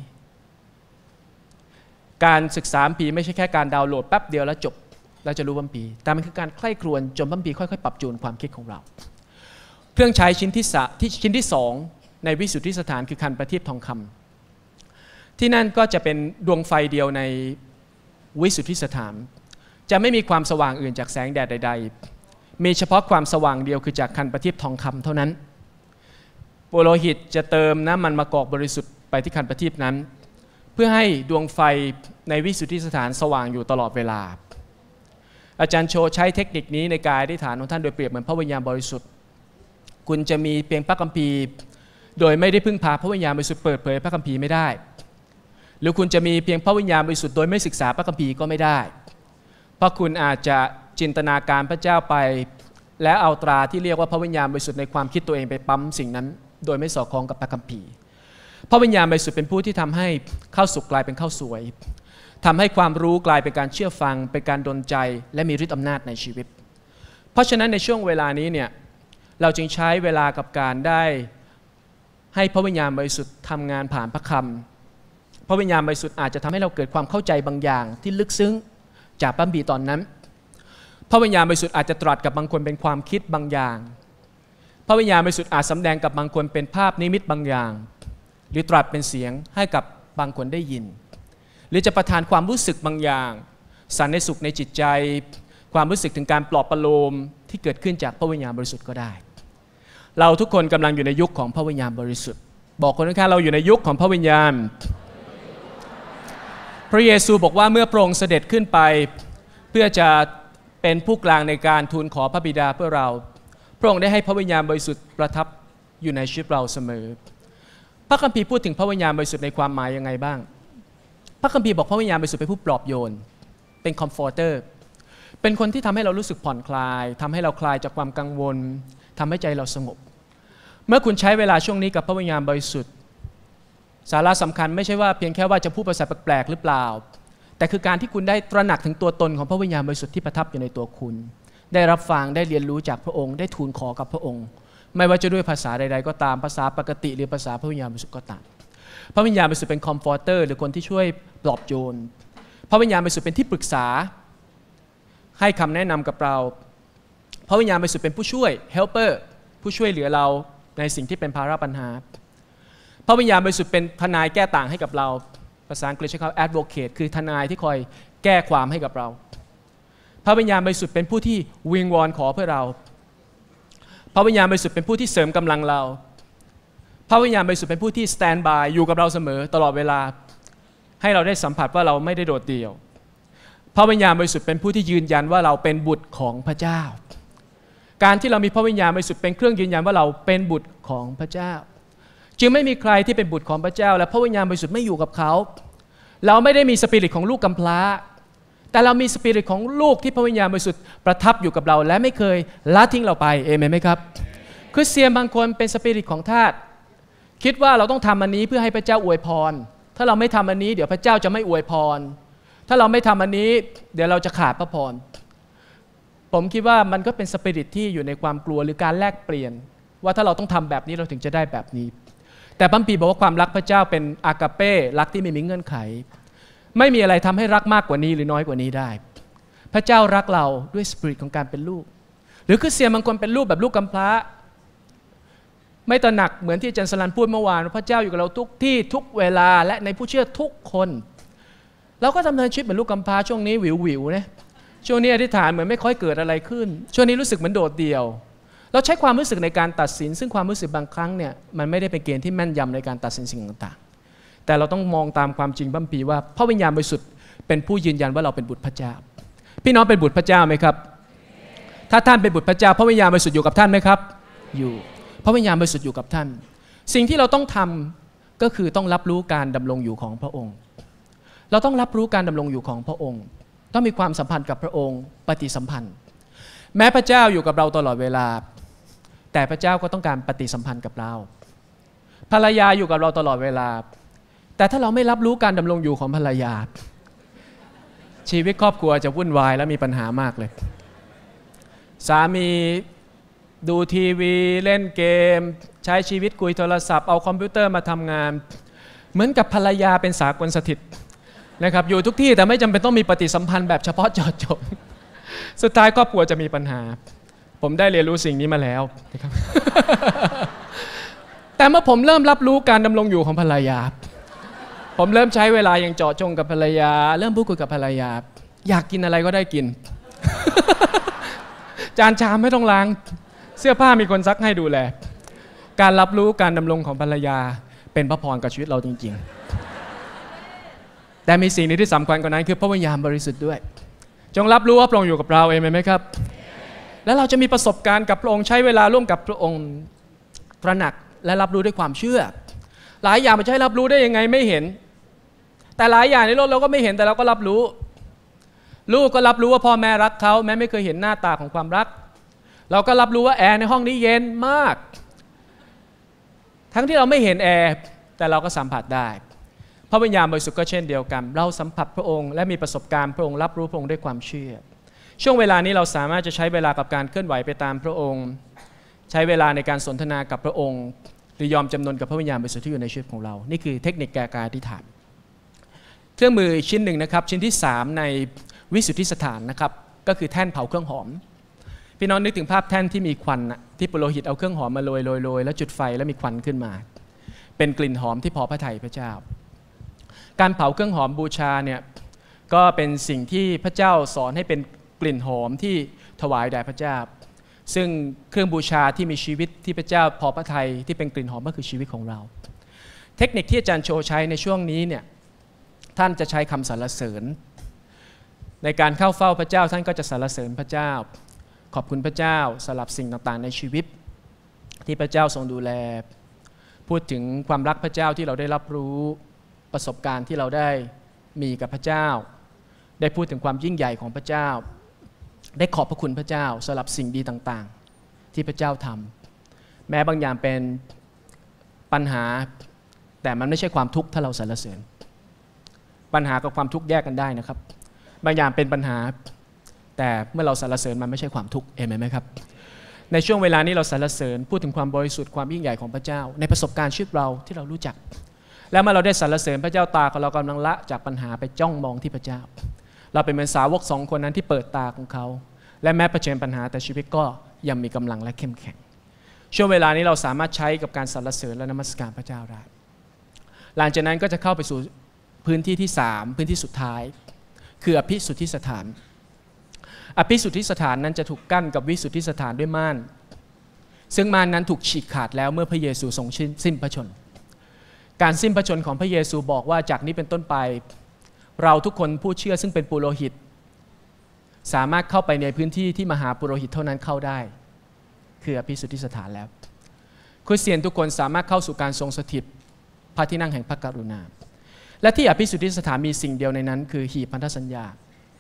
การศึกษาพระคัมภีร์ไม่ใช่แค่การดาวน์โหลดแป๊บเดียวแล้วจบเราจะรู้พระคัมภีร์แต่มันคือการใคร่ครวญจนพระคัมภีร์ค่อยๆปรับจูนความคิดของเราเครื่องใช้ชิ้นที่สามที่ชิ้นที่สองในวิสุทธิสถานคือคันประทีปทองคำที่นั่นก็จะเป็นดวงไฟเดียวในวิสุทธิสถานจะไม่มีความสว่างอื่นจากแสงแดดใดๆมีเฉพาะความสว่างเดียวคือจากคันประทีปทองคำเท่านั้นปุโรหิตจะเติมน้ำมันมะกอกบริสุทธิ์ไปที่คันประทีปนั้นเพื่อให้ดวงไฟในวิสุทธิสถานสว่างอยู่ตลอดเวลาอาจารย์โชใช้เทคนิคนี้ในการอธิษฐานของท่านโดยเปรียบเหมือนพระวิญญาณบริสุทธิ์คุณจะมีเพียงพระคัมภีร์โดยไม่ได้พึ่งพาพระวิญญาณบริสุทธิ์เปิดเผยพระคัมภีร์ไม่ได้หรือคุณจะมีเพียงพระวิญญาณบริสุทธิ์โดยไม่ศึกษาพระคัมภีร์ก็ไม่ได้เพราะคุณอาจจะจินตนาการพระเจ้าไปและเอาตราที่เรียกว่าพระวิญญาณบริสุทธิ์ในความคิดตัวเองไปปั๊มสิ่งนั้นโดยไม่สอดคล้องกับพระคัมภีร์พระวิญญาณบริสุทธิ์เป็นผู้ที่ทำให้ข้าวสุกกลายเป็นข้าวสวยทำให้ความรู้กลายเป็นการเชื่อฟังเป็นการดลใจและมีฤทธิ์อำนาจในชีวิตเพราะฉะนั้นในช่วงเวลานี้เนี่ยเราจึงใช้เวลากับการได้ให้พระวิญญาณบริสุทธิ์ทำงานผ่านพระคำพระวิญญาณบริสุทธิ์อาจจะทำให้เราเกิดความเข้าใจบางอย่างที่ลึกซึ้งจากพระคัมภีร์ตอนนั้นพระวิญญาณบริสุทธิ์อาจจะตรัสกับบางคนเป็นความคิดบางอย่างพระวิญญาณบริสุทธิ์อาจสำแดงกับบางคนเป็นภาพนิมิตบางอย่างหรือตรัสเป็นเสียงให้กับบางคนได้ยินหรือจะประทานความรู้สึกบางอย่างสันติสุขในจิตใจความรู้สึกถึงการปลอบประโลมที่เกิดขึ้นจากพระวิญญาณบริสุทธิ์ก็ได้เราทุกคนกำลังอยู่ในยุคของพระวิญญาณบริสุทธิ์บอกคนข้างๆเราอยู่ในยุคของพระวิญญาณพระเยซูบอกว่าเมื่อพระองค์เสด็จขึ้นไปเพื่อจะเป็นผู้กลางในการทูลขอพระบิดาเพื่อเราพระองค์ได้ให้พระวิญญาณบริสุทธิ์ประทับอยู่ในชีวิตเราเสมอพระคัมภีร์พูดถึงพระวิญญาณบริสุทธิ์ในความหมายยังไงบ้างพระคัมภีร์บอกพระวิญญาณบริสุทธิ์เป็นผู้ปลอบโยนเป็นคอมฟอร์เตอร์เป็นคนที่ทำให้เรารู้สึกผ่อนคลายทำให้เราคลายจากความกังวลทำให้ใจเราสงบเมื่อคุณใช้เวลาช่วงนี้กับพระวิญญาณบริสุทธิ์สาระสำคัญไม่ใช่ว่าเพียงแค่ว่าจะพูดภาษาแปลกๆหรือเปล่าแต่คือการที่คุณได้ตระหนักถึงตัวตนของพระวิญญาณบริสุทธิ์ที่ประทับอยู่ในตัวคุณได้รับฟังได้เรียนรู้จากพระองค์ได้ทูลขอกับพระองค์ไม่ว่าจะด้วยภาษาใดๆก็ตามภาษาปกติหรือภาษาพระวิญญาณบริสุทธิ์ก็ตามพระวิญญาณบริสุทธิ์เป็นคอมฟอร์เตอร์หรือคนที่ช่วยปลอบโยนพระวิญญาณบริสุทธิ์เป็นที่ปรึกษาให้คำแนะนำกับเราพระวิญญาณบริสุทธิ์เป็นผู้ช่วย helper ผู้ช่วยเหลือเราในสิ่งที่เป็นภาระปัญหาพระวิญญาณบริสุทธิ์เป็นทนายแก้ต่างให้กับเราภาษาอังกฤษใช้คำว่า advocate คือทนายที่คอยแก้ความให้กับเราพระวิญญาณบริสุทธิ์เป็นผู้ที่วิงวอนขอเพื่อเราพระวิญญาณบริสุทธิ์เป็นผู้ที่เสริมกำลังเราพระวิญญาณบริสุทธิ์เป็นผู้ที่ stand by อยู่กับเราเสมอตลอดเวลาให้เราได้สัมผัสว่าเราไม่ได้โดดเดี่ยวพระวิญญาณบริสุทธิ์เป็นผู้ที่ยืนยันว่าเราเป็นบุตรของพระเจ้าการที่เรามีพระวิญญาณบริสุทธิ์เป็นเครื่องยืนยันว่าเราเป็นบุตรของพระเจ้าจึงไม่มีใครที่เป็นบุตรของพระเจ้าและพระวิญญาณบริสุทธิ์ไม่อยู่กับเขาเราไม่ได้มีสปิริตของลูกกำพร้าแต่เรามีสปิริตของลูกที่พระวิญญาณบริสุทธิ์ประทับอยู่กับเราและไม่เคยละทิ้งเราไปเอเมนไหมครับคริสเตียนบางคนเป็นสปิริตของทาสคิดว่าเราต้องทำอันนี้เพื่อให้พระเจ้าอวยพรถ้าเราไม่ทำอันนี้เดี๋ยวพระเจ้าจะไม่อวยพรถ้าเราไม่ทำอันนี้เดี๋ยวเราจะขาดพระพรผมคิดว่ามันก็เป็นสปิริตที่อยู่ในความกลัวหรือการแลกเปลี่ยนว่าถ้าเราต้องทำแบบนี้เราถึงจะได้แบบนี้แต่พระคัมภีร์บอกว่าความรักพระเจ้าเป็นอากาเป้รักที่ไม่มีเงื่อนไขไม่มีอะไรทำให้รักมากกว่านี้หรือน้อยกว่านี้ได้พระเจ้ารักเราด้วยสปิริตของการเป็นลูกหรือคริสเตียนบางคนเป็นลูกแบบลูกกำพร้าไม่ตระหนักเหมือนที่อาจารย์สลันพูดเมื่อวานพระเจ้าอยู่กับเราทุกที่ทุกเวลาและในผู้เชื่อทุกคนเราก็ดำเนินชีวิตเหมือนลูกกำพร้าช่วงนี้วิววิวนะช่วงนี้อธิษฐานเหมือนไม่ค่อยเกิดอะไรขึ้นช่วงนี้รู้สึกเหมือนโดดเดี่ยวเราใช้ความรู้สึกในการตัดสินซึ่งความรู้สึกบางครั้งเนี่ยมันไม่ได้เป็นเกณฑ์ที่แม่นยำในการตัดสินสิ่งต่างๆแต่เราต้องมองตามความจริงพระคัมภีร์ว่าพระวิญญาณบริสุทธิ์เป็นผู้ยืนยันว่าเราเป็นบุตรพระเจ้าพี่น้องเป็นบุตรพระเจ้าไหมครับถ้าท่านเป็นบุตรพระเจ้าพระวิญญาณบริสุทธิ์อยู่กับท่านไหมครับอยู่พระวิญญาณบริสุทธิ์อยู่กับท่านสิ่งที่เราต้องทำก็คือต้องรับรู้การดำรงอยู่ของพระองค์เราต้องรับรู้การดำรงอยู่ของพระองค์ต้องมีความสัมพันธ์กับพระองค์ปฏิสัมพันธ์แม้พระเจ้าอยู่กับเราตลอดเวลาแต่พระเจ้าก็ต้องการปฏิสัมพันธ์กับเราภรรยาอยู่กับเราตลอดเวลาแต่ถ้าเราไม่รับรู้การดำรงอยู่ของภรรยาชีวิตครอบครัวจะวุ่นวายและมีปัญหามากเลยสามีดูทีวีเล่นเกมใช้ชีวิตคุยโทรศัพท์เอาคอมพิวเตอร์มาทำงานเหมือนกับภรรยาเป็นสากลสถิตนะครับอยู่ทุกที่แต่ไม่จำเป็นต้องมีปฏิสัมพันธ์แบบเฉพาะเจาะจงสุดท้ายครอบครัวจะมีปัญหาผมได้เรียนรู้สิ่งนี้มาแล้วนะครับ แต่เมื่อผมเริ่มรับรู้การดำรงอยู่ของภรรยาผมเริ่มใช้เวลาอย่างเจาะจงกับภรรยาเริ่มพูดคุยกับภรรยาอยากกินอะไรก็ได้กิน จานชามไม่ต้องล้างเสื้อผ้ามีคนซักให้ดูแลการรับรู้การดำรงของภรรยาเป็นพระพรกับชีวิตเราจริงๆแต่มีสิ่งนี้ที่สำคัญกว่านั้นคือพระวิญญาณบริสุทธิ์ด้วยจงรับรู้ว่าพระองค์อยู่กับเราเองไหมครับแล้วเราจะมีประสบการณ์กับพระองค์ใช้เวลาร่วมกับพระองค์ตระหนักและรับรู้ด้วยความเชื่อหลายอย่างมันจะให้รับรู้ได้ยังไงไม่เห็นแต่หลายอย่างในโลกเราก็ไม่เห็นแต่เราก็รับรู้ลูกก็รับรู้ว่าพ่อแม่รักเขาแม้ไม่เคยเห็นหน้าตาของความรักเราก็รับรู้ว่าแอร์ในห้องนี้เย็นมากทั้งที่เราไม่เห็นแอร์แต่เราก็สัมผัสได้พระวิญญาณบริสุทธิ์ก็เช่นเดียวกันเราสัมผัสพระองค์และมีประสบการณ์พระองค์รับรู้พระองค์ด้วยความเชื่อช่วงเวลานี้เราสามารถจะใช้เวลากับการเคลื่อนไหวไปตามพระองค์ใช้เวลาในการสนทนากับพระองค์หรือยอมจำนนกับพระวิญญาณบริสุทธิ์ที่อยู่ในชีวิตของเรานี่คือเทคนิคแก่การอธิษฐานเครื่องมือชิ้นหนึ่งนะครับชิ้นที่สามในวิสุทธิสถานนะครับก็คือแท่นเผาเครื่องหอมพี่น้องนึกถึงภาพแท่นที่มีควันที่ปุโรหิตเอาเครื่องหอมมาโรยโรยโรยแล้วจุดไฟแล้วมีควันขึ้นมาเป็นกลิ่นหอมที่พอพระทัยพระเจ้าการเผาเครื่องหอมบูชาเนี่ยก็เป็นสิ่งที่พระเจ้าสอนให้เป็นกลิ่นหอมที่ถวายแด่พระเจ้าซึ่งเครื่องบูชาที่มีชีวิตที่พระเจ้าพอพระทัยที่เป็นกลิ่นหอมก็คือชีวิตของเราเทคนิคที่อาจารย์โชใช้ในช่วงนี้เนี่ยท่านจะใช้คำสรรเสริญในการเข้าเฝ้าพระเจ้าท่านก็จะสรรเสริญพระเจ้าขอบคุณพระเจ้าสำหรับสิ่งต่างๆในชีวิตที่พระเจ้าทรงดูแลพูดถึงความรักพระเจ้าที่เราได้รับรู้ประสบการณ์ที่เราได้มีกับพระเจ้าได้พูดถึงความยิ่งใหญ่ของพระเจ้าได้ขอบพระคุณพระเจ้าสำหรับสิ่งดีต่างๆที่พระเจ้าทำแม้บางอย่างเป็นปัญหาแต่มันไม่ใช่ความทุกข์ถ้าเราสรรเสริญปัญหากับความทุกข์แยกกันได้นะครับบางอย่างเป็นปัญหาแต่เมื่อเราสรรเสริญมันไม่ใช่ความทุกข์เห็นไหมครับในช่วงเวลานี้เราสรรเสริญพูดถึงความบริสุทธิ์ความยิ่งใหญ่ของพระเจ้าในประสบการณ์ชีวิตเราที่เรารู้จักแล้วเมื่อเราได้สรรเสริญพระเจ้าตาของเรากำลังละจากปัญหาไปจ้องมองที่พระเจ้าเราเป็นเหมือนสาวกสองคนนั้นที่เปิดตาของเขาและแม้เผชิญปัญหาแต่ชีวิตก็ยังมีกำลังและเข้มแข็งช่วงเวลานี้เราสามารถใช้กับการสรรเสริญและนมัสการพระเจ้าได้หลังจากนั้นก็จะเข้าไปสู่พื้นที่ที่สามพื้นที่สุดท้ายคืออภิสุทธิสถานอภิสุทธิสถานนั้นจะถูกกั้นกับวิสุทธิสถานด้วยม่านซึ่งม่านนั้นถูกฉีกขาดแล้วเมื่อพระเยซูทรงสิ้นพระชนม์การสิ้นพระชนม์ของพระเยซูบอกว่าจากนี้เป็นต้นไปเราทุกคนผู้เชื่อซึ่งเป็นปุโรหิตสามารถเข้าไปในพื้นที่ที่มหาปุโรหิตเท่านั้นเข้าได้คืออภิสุทธิสถานแล้วคริสเตียนทุกคนสามารถเข้าสู่การทรงสถิตพระที่นั่งแห่งพระกรุณาและที่อภิสุทธิสถานมีสิ่งเดียวในนั้นคือหีบพันธสัญญา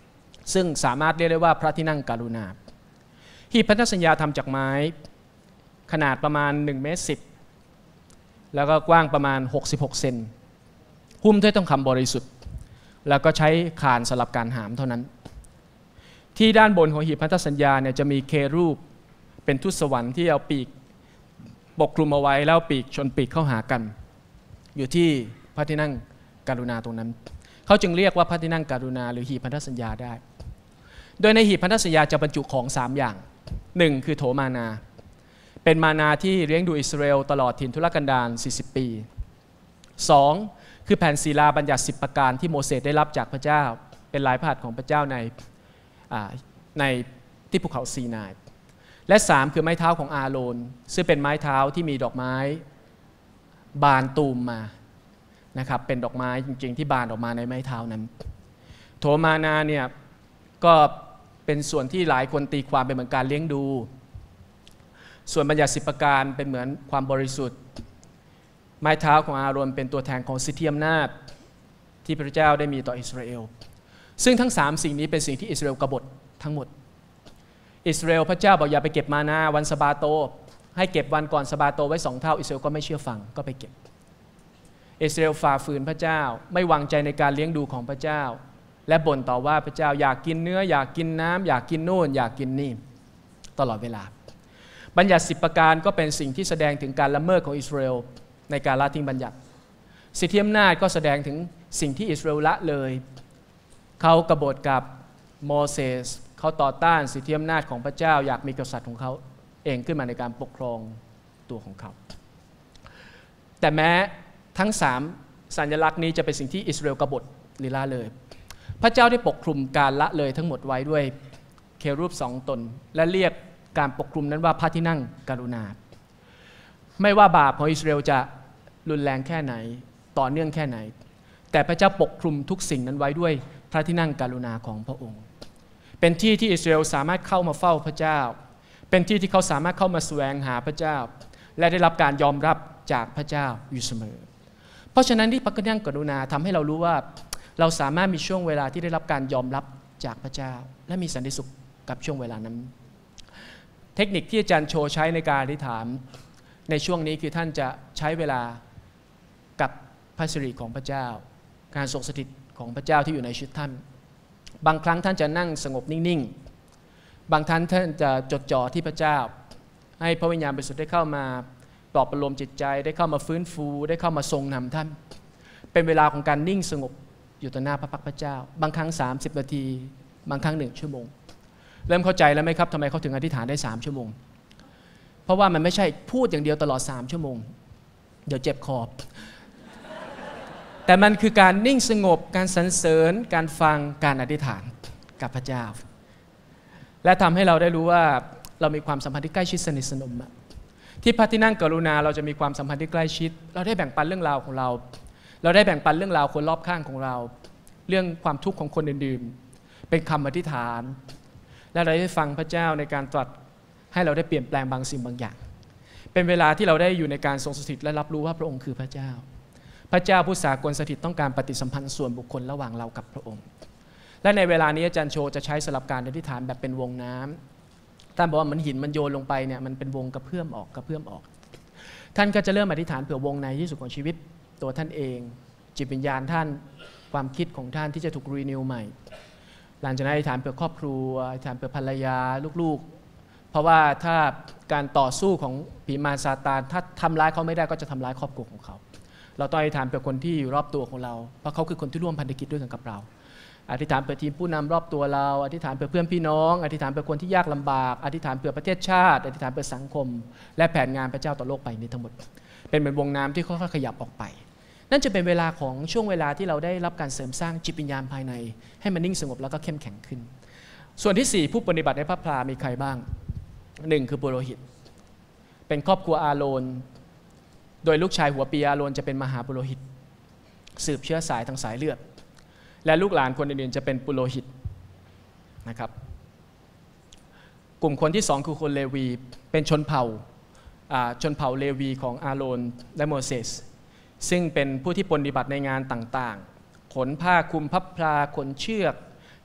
ซึ่งสามารถเรียกได้ว่าพระที่นั่งกรุณาหีบพันธสัญญาทำจากไม้ขนาดประมาณหนึ่งเมตรสิบแล้วก็กว้างประมาณหกสิบหกเซนหุ้มด้วยทองคำบริสุทธิ์แล้วก็ใช้คานสำหรับการหามเท่านั้นที่ด้านบนของหีบพันธสัญญาเนี่ยจะมีเครูปเป็นทูตสวรรค์ที่เอาปีกปกคลุมเอาไว้แล้วปีกชนปีกเข้าหากันอยู่ที่พระที่นั่งกรุณาตรงนั้นเขาจึงเรียกว่าพระที่นั่งกรุณาหรือหีบพันธสัญญาได้โดยในหีบพันธสัญญาจะบรรจุของสามอย่างหนึ่งคือโถมานาเป็นมานาที่เลี้ยงดูอิสราเอลตลอดถิ่นทุรกันดารสี่สิบปีสองคือแผ่นศิลาบัญญัติสิบประการที่โมเสสได้รับจากพระเจ้าเป็นลายพระหัตถ์ของพระเจ้าในในที่ภูเขาซีนายและสามคือไม้เท้าของอาโรนซึ่งเป็นไม้เท้าที่มีดอกไม้บานตูมมานะครับเป็นดอกไม้จริงๆที่บานออกมาในไม้เท้านั้นโถมานาเนี่ยก็เป็นส่วนที่หลายคนตีความเป็นเหมือนการเลี้ยงดูส่วนบัญญัติสิบประการเป็นเหมือนความบริสุทธิ์ไม้เท้าของอาโรนเป็นตัวแทนของสิทธิอำนาจที่พระเจ้าได้มีต่ออิสราเอลซึ่งทั้งสามสิ่งนี้เป็นสิ่งที่อิสราเอลกบฏทั้งหมดอิสราเอลพระเจ้าบอกอย่าไปเก็บมานาวันสะบาโตให้เก็บวันก่อนสะบาโตไว้สองเท่าอิสราเอลก็ไม่เชื่อฟังก็ไปเก็บอิสราเอลฝ่าฝืนพระเจ้าไม่วางใจในการเลี้ยงดูของพระเจ้าและบ่นต่อว่าพระเจ้าอยากกินเนื้ออยากกินน้ำอยากกินโน่นอยากกินนี่ตลอดเวลาบัญญัติสิบประการก็เป็นสิ่งที่แสดงถึงการละเมิดของอิสราเอลในการละทิ้งบัญญัติสิทธิอำนาจก็แสดงถึงสิ่งที่อิสราเอลละเลยเขากบฏกับโมเสสเขาต่อต้านสิทธิอำนาจของพระเจ้าอยากมีกษัตริย์ของเขาเองขึ้นมาในการปกครองตัวของเขาแต่แม้ทั้งสามสัญลักษณ์นี้จะเป็นสิ่งที่อิสราเอลกบฏหรือละเลยพระเจ้าได้ปกคลุมการละเลยทั้งหมดไว้ด้วยเครูปสองตนและเรียกการปกคลุมนั้นว่าพระที่นั่งกรุณาไม่ว่าบาปของอิสราเอลจะรุนแรงแค่ไหนต่อเนื่องแค่ไหนแต่พระเจ้าปกคลุมทุกสิ่งนั้นไว้ด้วยพระที่นั่งกรุณาของพระองค์เป็นที่ที่อิสราเอลสามารถเข้ามาเฝ้าพระเจ้าเป็นที่ที่เขาสามารถเข้ามาแสวงหาพระเจ้าและได้รับการยอมรับจากพระเจ้าอยู่เสมอเพราะฉะนั้นที่พระที่นั่งกรุณาทำให้เรารู้ว่าเราสามารถมีช่วงเวลาที่ได้รับการยอมรับจากพระเจ้าและมีสันติสุขกับช่วงเวลานั้นเทคนิคที่อาจารย์โชใช้ในการอธิษฐานในช่วงนี้คือท่านจะใช้เวลากับพระสิริของพระเจ้าการทรงสถิตของพระเจ้าที่อยู่ในชีวิตท่านบางครั้งท่านจะนั่งสงบนิ่งๆบางท่านท่านจะจดจ่อที่พระเจ้าให้พระวิญญาณบริสุทธิ์ได้เข้ามาปลอบประโลมจิตใจได้เข้ามาฟื้นฟูได้เข้ามาทรงนำท่านเป็นเวลาของการนิ่งสงบอยู่ต่อหน้าพระพักตร์พระเจ้าบางครั้งสามสิบนาทีบางครั้งหนึ่งชั่วโมงเริ่มเข้าใจแล้วไหมครับทำไมเขาถึงอธิษฐานได้สามชั่วโมงเพราะว่ามันไม่ใช่พูดอย่างเดียวตลอดสามชั่วโมงเดี๋ยวเจ็บคอแต่มันคือการนิ่งสงบการสรรเสริญการฟังการอธิษฐานกับพระเจ้าและทำให้เราได้รู้ว่าเรามีความสัมพันธ์ที่ใกล้ชิดสนิทสนมที่พระที่นั่งกรุณาเราจะมีความสัมพันธ์ที่ใกล้ชิดเราได้แบ่งปันเรื่องราวของเราเราได้แบ่งปันเรื่องราวคนรอบข้างของเราเรื่องความทุกข์ของคนอื่นๆเป็นคำอธิษฐานและเราได้ฟังพระเจ้าในการตรัสให้เราได้เปลี่ยนแปลงบางสิ่งบางอย่างเป็นเวลาที่เราได้อยู่ในการทรงสถิตและรับรู้ว่าพระองค์คือพระเจ้าพระเจ้าผู้สากลสถิตต้องการปฏิสัมพันธ์ส่วนบุคคลระหว่างเรากับพระองค์และในเวลานี้อาจารย์โชจะใช้สลับการอธิษฐานแบบเป็นวงน้ำท่านบอกว่าเหมือนหินมันโยนลงไปเนี่ยมันเป็นวงกระเพื่อมออกกระเพื่อมออกท่านก็จะเริ่มอธิษฐานเผื่อวงในที่สุดของชีวิตตัวท่านเองจิตวิญญาณท่านความคิดของท่านที่จะถูกรีนิวใหม่หลังจากนั้นอธิษฐานเผื่อครอบครัวอธิษฐานเผื่อภรรยาลูกๆเพราะว่าถ้าการต่อสู้ของผีมารซาตานถ้าทำร้ายเขาไม่ได้ก็จะทำร้ายครอบครัวของเขาเราต้องอธิษฐานเผื่อคนที่อยู่รอบตัวของเราเพราะเขาคือคนที่ร่วมพันธกิจด้วยกันกับเราอธิษฐานเผื่อทีมผู้นำรอบตัวเราอธิษฐานเผื่อเพื่อนพี่น้องอธิษฐานเผื่อคนที่ยากลำบากอธิษฐานเผื่อประเทศชาติอธิษฐานเผื่อสังคมและแผนงานพระเจ้าต่อโลกไปนี้ทั้งหมดเป็นเหมือนวงน้ำที่ค่อยๆขยับออกไปนั่นจะเป็นเวลาของช่วงเวลาที่เราได้รับการเสริมสร้างจิตวิญญาณภายในให้มันนิ่งสงบแล้วก็เข้มแข็งขึ้นส่วนที่สี่ผู้ปฏิบัติในพระพลามีใครบ้างหนึ่งคือปุโรหิตเป็นครอบครัวอาโรนโดยลูกชายหัวปีอาโรนจะเป็นมหาปุโรหิตสืบเชื้อสายทางสายเลือดและลูกหลานคนอื่นๆจะเป็นปุโรหิตนะครับกลุ่มคนที่สองคือคนเลวีเป็นชนเผ่าชนเผ่าเลวีของอาโรนและโมเสสซึ่งเป็นผู้ที่ปฏิบัติในงานต่างๆขนผ้าคลุมพับพลาขนเชือก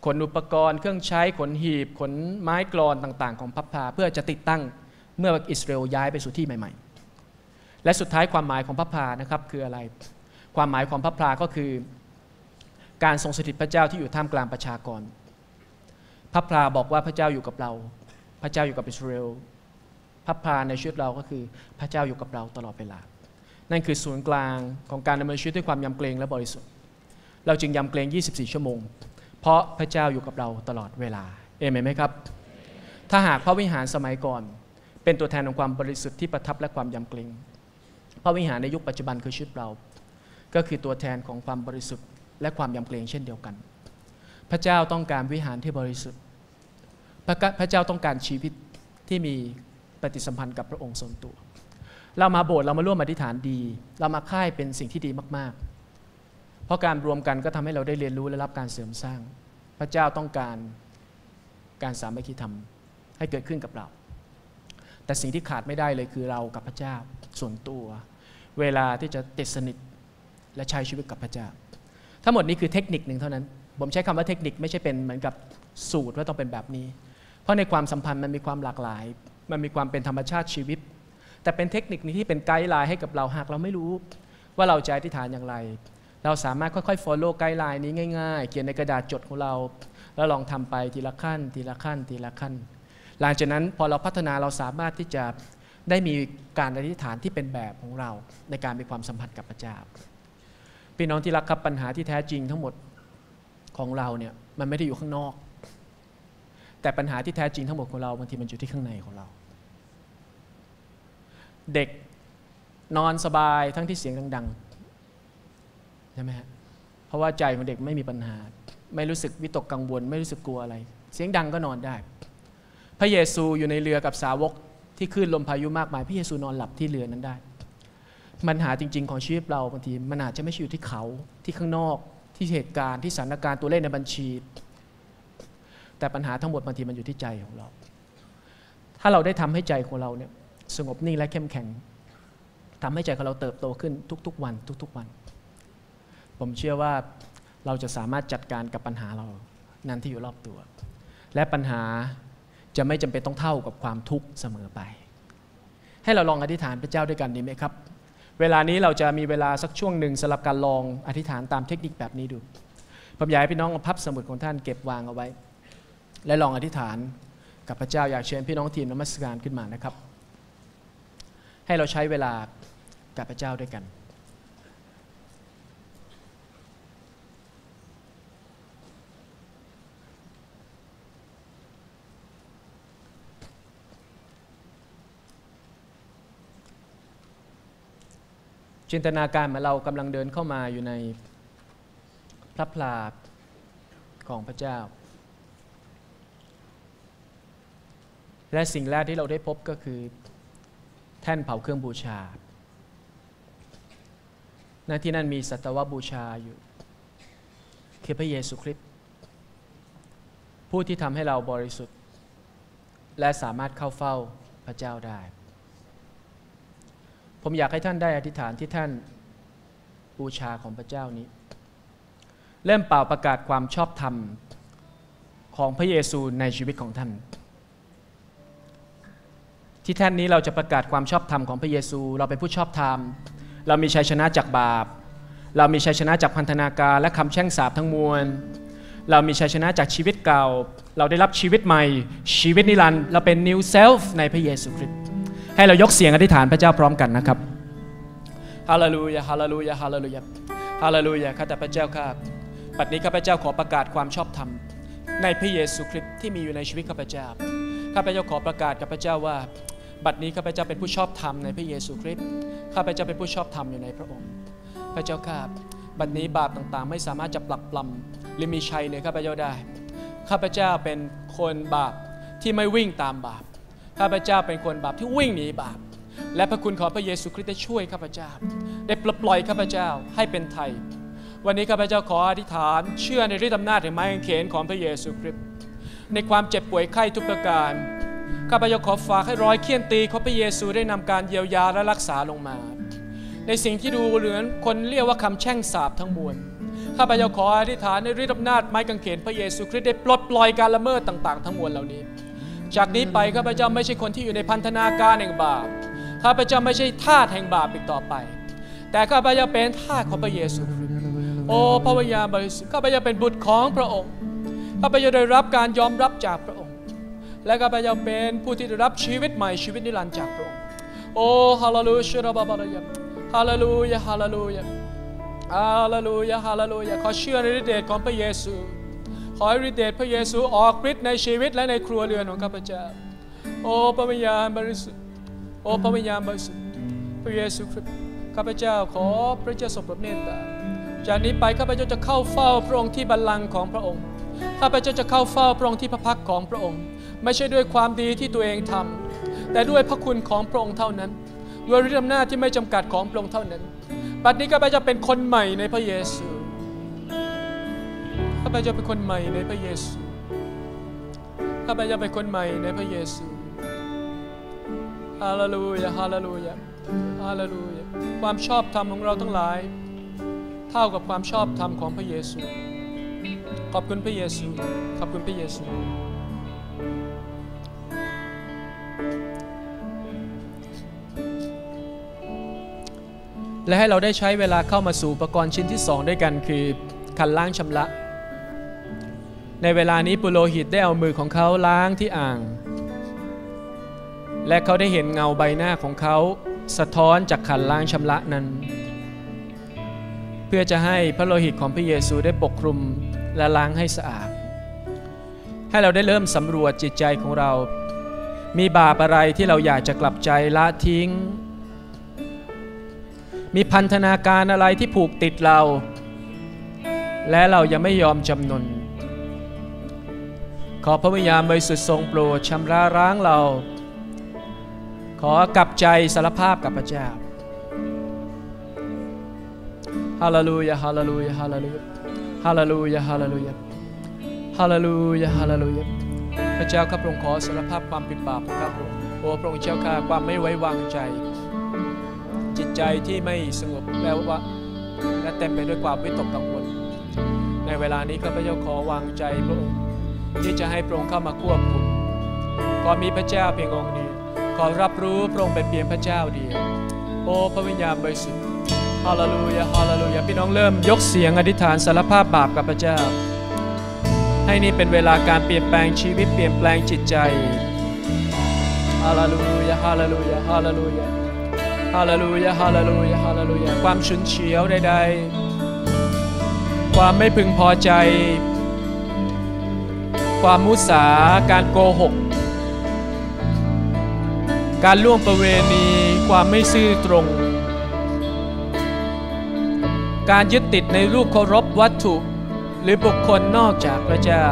ขนอุปกรณ์เครื่องใช้ขนหีบขนไม้กลอนต่างๆของพระพลาเพื่อจะติดตั้งเมื่ออิสราเอลย้ายไปสู่ที่ใหม่ๆและสุดท้ายความหมายของพระพลานะครับคืออะไรความหมายของพระพลาก็คือการทรงสถิตพระเจ้าที่อยู่ท่ามกลางประชากรพระพลาบอกว่าพระเจ้าอยู่กับเราพระเจ้าอยู่กับอิสราเอลพระพลาในชีวิตเราก็คือพระเจ้าอยู่กับเราตลอดเวลานั่นคือศูนย์กลางของการดำเนินชีวิตด้วยความยำเกรงและบริสุทธิ์เราจึงยำเกรงยี่สิบสี่ชั่วโมงเพราะพระเจ้าอยู่กับเราตลอดเวลาเอเมนไหมครับถ้าหากพระวิหารสมัยก่อนเป็นตัวแทนของความบริสุทธิ์ที่ประทับและความยำเกรงพระวิหารในยุคปัจจุบันคือชีวิตเราก็คือตัวแทนของความบริสุทธิ์และความยำเกรงเช่นเดียวกันพระเจ้าต้องการวิหารที่บริสุทธิ์พระเจ้าต้องการชีวิตที่มีปฏิสัมพันธ์กับพระองค์ส่วนตัวเรามาโบสถ์เรามาร่วมอธิษฐานดีเรามาค่ายเป็นสิ่งที่ดีมากๆเพราะการรวมกันก็ทำให้เราได้เรียนรู้และรับการเสริมสร้างพระเจ้าต้องการการสามัคคีธรรมให้เกิดขึ้นกับเราแต่สิ่งที่ขาดไม่ได้เลยคือเรากับพระเจ้าส่วนตัวเวลาที่จะติดสนิทและใช้ชีวิตกับพระเจ้าทั้งหมดนี้คือเทคนิคหนึ่งเท่านั้นผมใช้คำว่าเทคนิคไม่ใช่เป็นเหมือนกับสูตรว่าต้องเป็นแบบนี้เพราะในความสัมพันธ์มันมีความหลากหลายมันมีความเป็นธรรมชาติชีวิตแต่เป็นเทคนิคนี้ที่เป็นไกด์ไลน์ให้กับเราหากเราไม่รู้ว่าเราจะอธิษฐานอย่างไรเราสามารถค่อยๆ follow ไกด์ไลน์นี้ง่ายๆเขียนในกระดาษจดของเราแล้วลองทำไปทีละขั้นทีละขั้นทีละขั้นหลังจากนั้นพอเราพัฒนาเราสามารถที่จะได้มีการอธิษฐานที่เป็นแบบของเราในการมีความสัมพันธ์กับพระเจ้าพี่น้องที่รักครับปัญหาที่แท้จริงทั้งหมดของเราเนี่ยมันไม่ได้อยู่ข้างนอกแต่ปัญหาที่แท้จริงทั้งหมดของเราบางทีมันอยู่ที่ข้างในของเราเด็กนอนสบายทั้งที่เสียงดังๆใช่ไหมฮะเพราะว่าใจของเด็กไม่มีปัญหาไม่รู้สึกวิตกกังวลไม่รู้สึกกลัวอะไรเสียงดังก็นอนได้พระเยซูอยู่ในเรือกับสาวกที่คลื่นลมพายุมากมายพระเยซูนอนหลับที่เรือนั้นได้ปัญหาจริงๆของชีวิตเราบางทีมันอาจจะไม่ใช่อยู่ที่เขาที่ข้างนอกที่เหตุการณ์ที่สถานการณ์ตัวเลขในบัญชีแต่ปัญหาทั้งหมดบางทีมันอยู่ที่ใจของเราถ้าเราได้ทำให้ใจของเราเนี่ยสงบนิ่งและเข้มแข็งทำให้ใจของเราเติบโตขึ้นทุกๆวันทุกๆวันผมเชื่อว่าเราจะสามารถจัดการกับปัญหาเรานั้นที่อยู่รอบตัวและปัญหาจะไม่จำเป็นต้องเท่ากับความทุกข์เสมอไปให้เราลองอธิษฐานพระเจ้าด้วยกันดีไหมครับเวลานี้เราจะมีเวลาสักช่วงหนึ่งสำหรับการลองอธิษฐานตามเทคนิคแบบนี้ดูผมอยากให้พี่น้องเอาพับสมุดของท่านเก็บวางเอาไว้และลองอธิษฐานกับพระเจ้าอยากเชิญพี่น้องทีมนมัสการขึ้นมานะครับให้เราใช้เวลากับพระเจ้าด้วยกันจินตนาการเหมือนเรากำลังเดินเข้ามาอยู่ในพระพลาของพระเจ้าและสิ่งแรกที่เราได้พบก็คือแท่นเผาเครื่องบูชาณที่นั่นมีสัตวบูชาอยู่คือพระเยซูคริสต์ผู้ที่ทำให้เราบริสุทธิ์และสามารถเข้าเฝ้าพระเจ้าได้ผมอยากให้ท่านได้อธิษฐานที่ท่านบูชาของพระเจ้านี้เริ่มเป่าประกาศความชอบธรรมของพระเยซูในชีวิตของท่านที่แท่นนี้เราจะประกาศความชอบธรรมของพระเยซูเราเป็นผู้ชอบธรรมเรามีชัยชนะจากบาปเรามีชัยชนะจากพันธนาการและคำแช่งสาปทั้งมวลเรามีชัยชนะจากชีวิตเก่าเราได้รับชีวิตใหม่ชีวิตนิรันดร์เราเป็น new self ในพระเยซูคริสต์ให้เรายกเสียงอธิษฐานพระเจ้าพร้อมกันนะครับฮาเลลูยาฮาเลลูยาฮาเลลูยาฮาเลลูยาข้าแต่พระเจ้าข้าบัดนี้ข้าพเจ้าขอประกาศความชอบธรรมในพระเยซูคริสต์ที่มีอยู่ในชีวิตข้าพเจ้าข้าพเจ้าขอประกาศกับพระเจ้าว่าบัดนี้ข้าพเจ้าเป็นผู้ชอบธรรมในพระเยซูคริสต์ข้าพเจ้าเป็นผู้ชอบธรรมอยู่ในพระองค์พระเจ้าข้าบัดนี้บาปต่างๆไม่สามารถจะปลักปลำหรือมีชัยเหนือข้าพเจ้าได้ข้าพเจ้าเป็นคนบาปที่ไม่วิ่งตามบาปข้าพเจ้าเป็นคนบาปที่วิ่งหนีบาปและพระคุณของพระเยซูคริสต์ได้ช่วยข้าพเจ้าได้ปลดปล่อยข้าพเจ้าให้เป็นไทยวันนี้ข้าพเจ้าขออธิษฐานเชื่อในฤทธิ์อำนาจแห่งไม้กางเขนของพระเยซูคริสต์ในความเจ็บป่วยไข้ทุกประการข้าพเจ้าขอฝากให้รอยเฆี่ยนตีของพระเยซูได้นำการเยียวยาและรักษาลงมาในสิ่งที่ดูเหมือนคนเรียกว่าคำแช่งสาปทั้งมวลข้าพเจ้าขออธิษฐานในฤทธิ์อำนาจไม้กางเขนพระเยซูคริสต์ได้ปลดปล่อยการละเมิดต่างๆทั้งมวลเหล่านี้จากนี้ไปข้าพเจ้าไม่ใช่คนที่อยู่ในพันธนาการแห่งบาปข้าพเจ้าไม่ใช่ทาสแห่งบาปอีกต่อไปแต่ข้าพเจ้าเป็นทาสของพระเยซูคริสต์โอ้พระวิญญาณบริสุทธิ์ข้าพเจ้าเป็นบุตรของพระองค์ข้าพเจ้าได้รับการยอมรับจากพระองค์และข้าพเจ้าเป็นผู้ที่ได้รับชีวิตใหม่ชีวิตนิรันดร์จากพระองค์โอ้ฮาเลลูยาบาบาลยาฮาเลลูยาฮาเลลูยาฮาเลลูยาฮาเลลูยาขอเชื่อในฤทธิ์เดชของพระเยซูขอให้ฤทธิ์เดชพระเยซูออกฤทธิ์ในชีวิตและในครัวเรือนของข้าพเจ้าโอ้พระวิญญาณบริสุทธิ์โอ้พระวิญญาณบริสุทธิ์พระเยซูคริสต์ข้าพเจ้าขอพระเจ้าทรงโปรดเมตตาจากนี้ไปข้าพเจ้าจะเข้าเฝ้าพระองค์ที่บัลลังก์ของพระองค์ข้าพเจ้าจะเข้าเฝ้าพระองค์ที่พระพักของพระองค์ไม่ใช่ด้วยความดีที่ตัวเองทำแต่ด้วยพระคุณของพระองค์เท่านั้นด้วยฤทธิ์อำนาจที่ไม่จำกัดของพระองค์เท่านั้นบัดนี้ข้าพเจ้าเป็นคนใหม่ในพระเยซูข้าพเจ้าเป็นคนใหม่ในพระเยซูข้าพเจ้าเป็นคนใหม่ในพระเยซูฮาเลลูยาฮาเลลูยาฮาเลลูยาความชอบธรรมของเราทั้งหลายเท่ากับความชอบธรรมของพระเยซูขอบคุณพระเยซูขอบคุณพระเยซูและให้เราได้ใช้เวลาเข้ามาสู่อุปกรณ์ชิ้นที่สองด้วยกันคือขันล้างชำระในเวลานี้ปุโรหิตได้เอามือของเขาล้างที่อ่างและเขาได้เห็นเงาใบหน้าของเขาสะท้อนจากขันล้างชำระนั้นเพื่อจะให้พระโลหิตของพระเยซูได้ปกคลุมและล้างให้สะอาดให้เราได้เริ่มสำรวจจิตใจของเรามีบาปอะไรที่เราอยากจะกลับใจละทิ้งมีพันธนาการอะไรที่ผูกติดเราและเรายังไม่ยอมจำนนขอพระวิญญาณบริสุทธิ์ทรงโปรดชำระล้างเราขอกลับใจสารภาพกับพระเจ้าฮาเลลูยาฮาเลลูยาฮาเลลูยาฮาเลลูยาฮาเลลูยาฮาเลลูยาฮาเลลูยาพระเจ้าข้าพระองค์ขอสารภาพความผิดบาปของข้าพระองค์โอ้พระองค์เจ้าข้าความไม่ไว้วางใจจิตใจที่ไม่สงบแล้วว่าและเต็มไปด้วยความวิตกกังวลในเวลานี้ข้าพเจ้าขอวางใจพระองค์ที่จะให้พระองค์เข้ามาควบคุมขอมีพระเจ้าเพียงองค์เดียวขอรับรู้พระองค์เป็นเพียงพระเจ้าเดียวโอ้พระวิญญาณบริสุทธิ์ฮาเลลูยาฮาเลลูยาพี่น้องเริ่มยกเสียงอธิษฐานสารภาพบาปกับพระเจ้าให้นี่เป็นเวลาการเปลี่ยนแปลงชีวิตเปลี่ยนแปลงจิตใจฮาเลลูยาฮาเลลูยาฮาเลลูยาฮาเลลูยาฮาเลลูยาฮาเลลูยาความฉุนเฉียวใดๆความไม่พึงพอใจความมุสาการโกหกการล่วงประเวณีความไม่ซื่อตรงการยึดติดในรูปเคารพวัตถุหรือบุคคลนอกจากพระเจ้า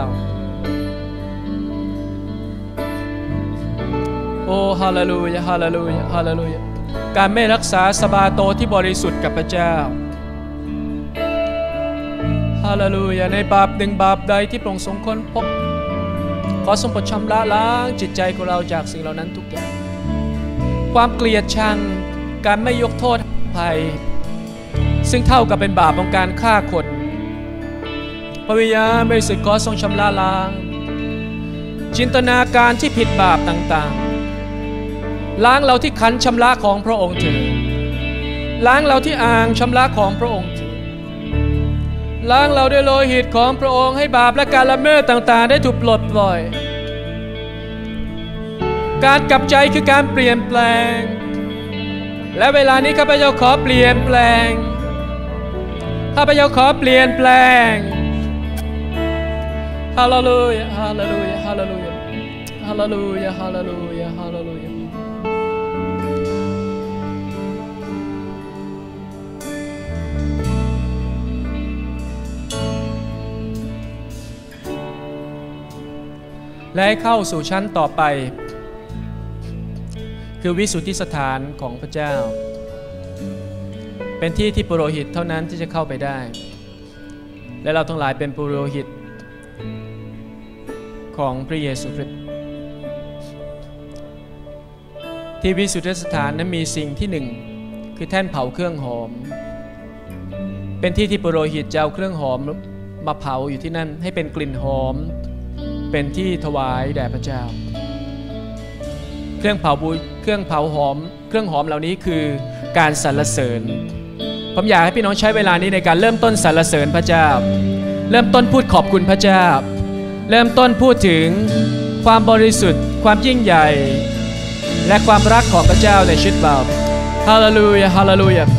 โอ้ฮาเลลูยาฮาเลลูยาฮาเลลูยาการไม่รักษาสบาโตที่บริสุทธิ์กับพระเจ้าฮาเลลูยาในบาปหนึ่งบาปใดที่พระองค์ทรงค้นพบขอทรงโปรดชำระล้างจิตใจของเราจากสิ่งเหล่านั้นทุกอย่างความเกลียดชังการไม่ยกโทษให้อภัยซึ่งเท่ากับเป็นบาปของการฆ่าคนพระวิญญาณบริสุทธิ์ขอทรงชำระล้างจินตนาการที่ผิดบาปต่างๆล้างเราที่ขันชำระของพระองค์เถิดล้างเราที่อ่างชำระของพระองค์เถิดล้างเราด้วยโลหิตของพระองค์ให้บาปและการละเมิดต่างๆได้ถูกปลดปล่อยการกลับใจคือการเปลี่ยนแปลงและเวลานี้ข้าพเจ้าขอเปลี่ยนแปลงข้าพเจ้าขอเปลี่ยนแปลงฮาเลลูยาฮาเลลูยาฮาเลลูยาฮาเลลูยาฮาเลลูยาฮาเลลูยาและให้เข้าสู่ชั้นต่อไปคือวิสุทธิสถานของพระเจ้าเป็นที่ที่ปุโรหิตเท่านั้นที่จะเข้าไปได้และเราทั้งหลายเป็นปุโรหิตของพระเยซูคริสต์ที่วิสุทธิสถานนั้นมีสิ่งที่หนึ่งคือแท่นเผาเครื่องหอมเป็นที่ที่ปุโรหิตจะเอาเครื่องหอมมาเผาอยู่ที่นั่นให้เป็นกลิ่นหอมเป็นที่ถวายแด่พระเจ้าเครื่องเผาบูเครื่องเผาหอมเครื่องหอมเหล่านี้คือการสรรเสริญผมอยากให้พี่น้องใช้เวลานี้ในการเริ่มต้นสรรเสริญพระเจ้าเริ่มต้นพูดขอบคุณพระเจ้าเริ่มต้นพูดถึงความบริสุทธิ์ความยิ่งใหญ่และความรักของพระเจ้าในชีวิตเราฮาเลลูยาฮาเลลูยา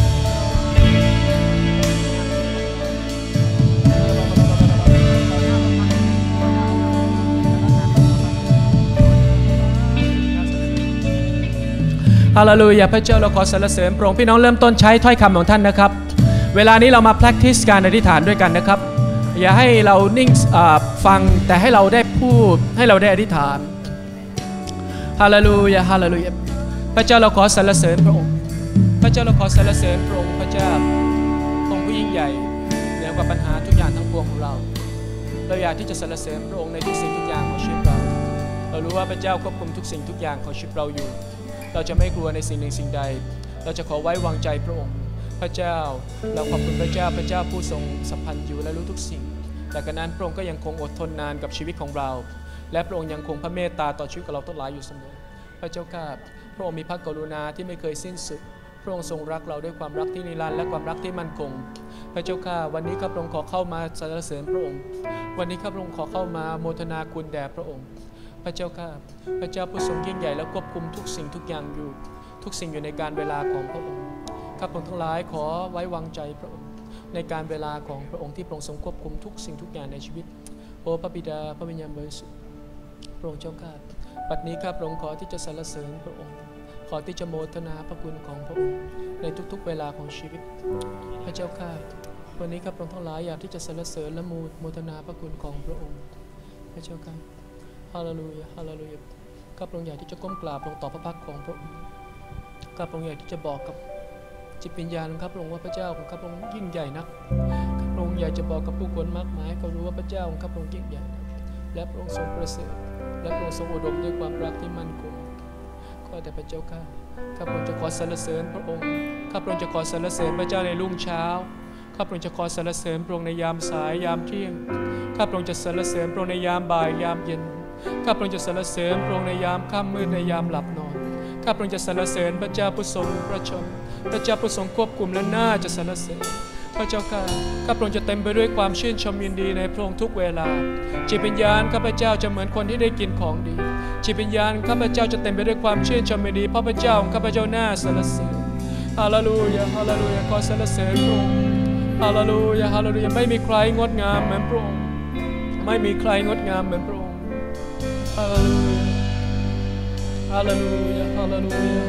ฮาเลลูยาพระเจ้าเราขอสรรเสริญพระองค์พี่น้องเริ่มต้นใช้ถ้อยคำของท่านนะครับเวลานี้เรามา practice การอธิษฐานด้วยกันนะครับอย่าให้เรานิ่งฟังแต่ให้เราได้พูดให้เราได้อธิษฐานฮาเลลูยาฮาเลลูยาพระเจ้าเราขอสรรเสริญพระองค์พระเจ้าเราขอสรรเสริญพระองค์พระเจ้าองค์ผู้ยิ่งใหญ่เหนือกว่าปัญหาทุกอย่างทั้งปวงของเราเราอยากที่จะสรรเสริญพระองค์ในทุกสิ่งทุกอย่างของชีวิตเราเรารู้ว่าพระเจ้าควบคุมทุกสิ่งทุกอย่างของชีวิตเราอยู่เราจะไม่กลัวในสิ่งหนึ่งสิ่งใดเราจะขอไว้วางใจพระองค์พระเจ้าเราขอบคุณพระเจ้าพระเจ้าผู้ทรงสัมพันธ์อยู่และรู้ทุกสิ่งแต่กระนั้นพระองค์ก็ยังคงอดทนนานกับชีวิตของเราและพระองค์ยังคงพระเมตตาต่อชีวิตของเราทั้งหลายอยู่เสมอพระเจ้าข้าพระองค์มีพระกรุณาที่ไม่เคยสิ้นสุดพระองค์ทรงรักเราด้วยความรักที่นิรันดร์และความรักที่มั่นคงพระเจ้าข้าวันนี้ข้าพระองค์ขอเข้ามาสรรเสริญพระองค์วันนี้ข้าพระองค์ขอเข้ามาโมทนาคุณแด่พระองค์พระเจ้าข้าพระเจ้าผู้ทรงยิ่งใหญ่และควบคุมทุกสิ่งทุกอย่างอยู่ทุกสิ่งอยู่ในการเวลาของพระองค์ข้าพระองค์ทั้งหลายขอไว้วางใจพระองค์ในการเวลาของพระองค์ที่พระองค์ทรงควบคุมทุกสิ่งทุกอย่างในชีวิตโอ้พระบิดาพระวิญญาณบริสุทธิ์พระองค์เจ้าข้าบัดนี้ข้าพระองค์ขอที่จะสรรเสริญพระองค์ขอที่จะโมทนาพระคุณของพระองค์ในทุกๆเวลาของชีวิตพระเจ้าข้าวันนี้ข้าพระองค์ทั้งหลายอยากที่จะสรรเสริญและโมทนาพระคุณของพระองค์พระเจ้าข้าฮาเลลูยาฮาเลลูยาข้าพระองค์อยากที่จะก้มกราบลงต่อพระพักของพระองค์ข้าพระองค์อยากที่จะบอกกับจิตวิญญาณของข้าพระองค์ว่าพระเจ้าของข้าพระองค์ยิ่งใหญ่นักข้าพระองค์อยากจะบอกกับผู้คนมากมายเขารู้ว่าพระเจ้าของข้าพระองค์ยิ่งใหญ่และพระองค์ทรงประเสริฐและพระองค์ทรงอุดมด้วยความรักที่มั่นคงข้าแต่พระเจ้าข้าข้าพระองค์จะขอสรรเสริญพระองค์ข้าพระองค์จะขอสรรเสริญพระเจ้าในรุ่งเช้าข้าพระองค์จะขอสรรเสริญพระองค์ในยามสายยามเที่ยงข้าพระองค์จะสรรเสริญพระองค์ในยามบ่ายยามเย็นข้าพระองค์จะสรรเสริญพระองค์ในยามค่ำมืดในยามหลับนอนข้าพระองค์จะสรรเสริญพระเจ้าผู้ทรงพระชนพระเจ้าผู้ทรงควบคุมและน่าจะสรรเสริญพระเจ้าข้าข้าพระองค์จะเต็มไปด้วยความชื่นชมยินดีในพระองค์ทุกเวลาจิตวิญญาณข้าพเจ้าจะเหมือนคนที่ได้กินของดีจิตวิญญาณข้าพเจ้าจะเต็มไปด้วยความชื่นชมยินดีเพราะพระเจ้าของข้าพเจ้าน่าสรรเสริญฮาเลลูยาฮาเลลูยาขอสรรเสริญพระองค์ฮาเลลูยาฮาเลลูยาไม่มีใครงดงามเหมือนพระองค์ไม่มีใครงดงามเหมือนพระองค์ฮาเลลูยาฮาเลลูยาฮาเลลูยา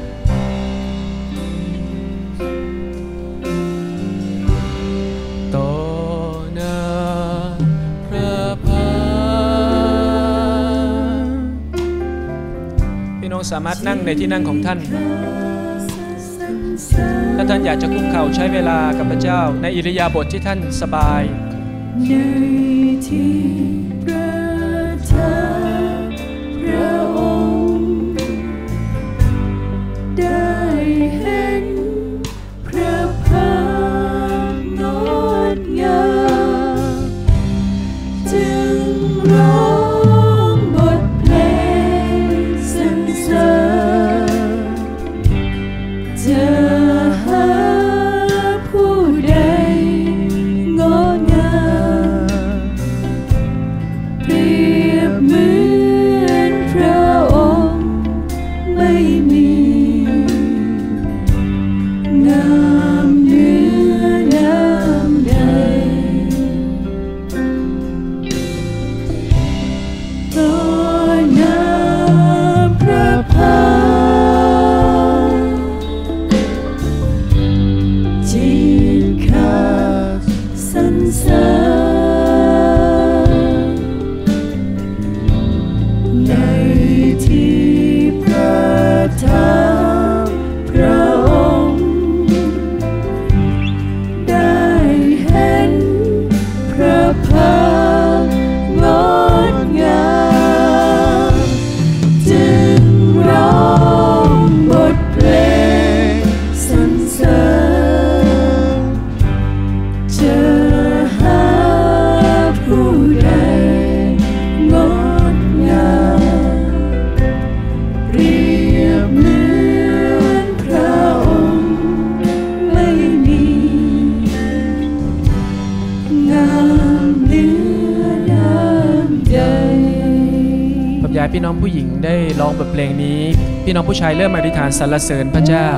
ต่อหน้าพระพักตร์พี่น้องสามารถนั่งในที่นั่งของท่านถ้าท่านอยากจะคุกเข่าใช้เวลากับพระเจ้าในอิริยาบถที่ท่านสบายในที่ประทับพระองค์ได้เห็นพระพักตร์งดงามจึงร้องบทเพลงสรรเสริญจะหาผู้ใดงดงามได้ร้องบทเพลงนี้พี่น้องผู้ชายเริ่มอธิษฐานสรรเสริญพระเจ้า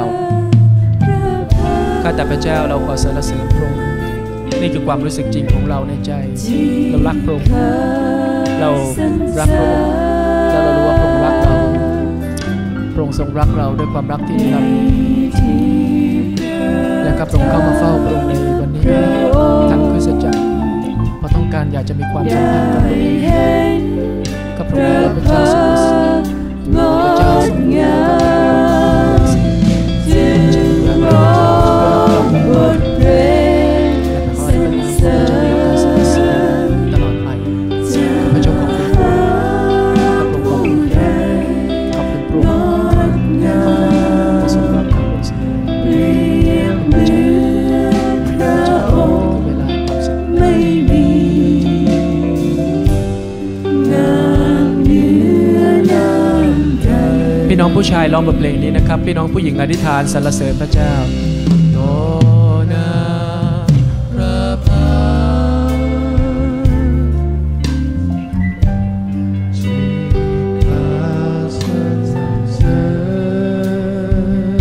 ข้าแต่พระเจ้าเราขอสรรเสริญพระองค์นี่คือความรู้สึกจริงของเราในใจเรารักพระองค์เรารักพระองค์แล้วเรารู้ว่าพระองค์รักเราพระองค์ทรงรักเราด้วยความรักที่นิรันดร์และข้าพระองค์เข้ามาเฝ้าพระองค์ในวันนี้ทั้งคริสตจักรเพราะต้องการอยากจะมีความสัมพันธ์กับพระองค์กับพระองค์พระเจ้าทรงประเสริฐพระเจ้าทรงงามจึงร้องบทเพลงสรรเสริญตลอดไปข้าพเจ้าขอบคุณพระองค์ขอบคุณพระองค์ขอบคุณพระองค์ขอบคุณพระทรงรักพระองค์เสมอเปรียบเหมือนพระองค์ไม่มีพี่น้องผู้ชายร้องบทเพลงนี้นะครับพี่น้องผู้หญิงอธิษฐานสรรเสริญพระเจ้าโอ้นาพระพาชีพาสรรเสริญ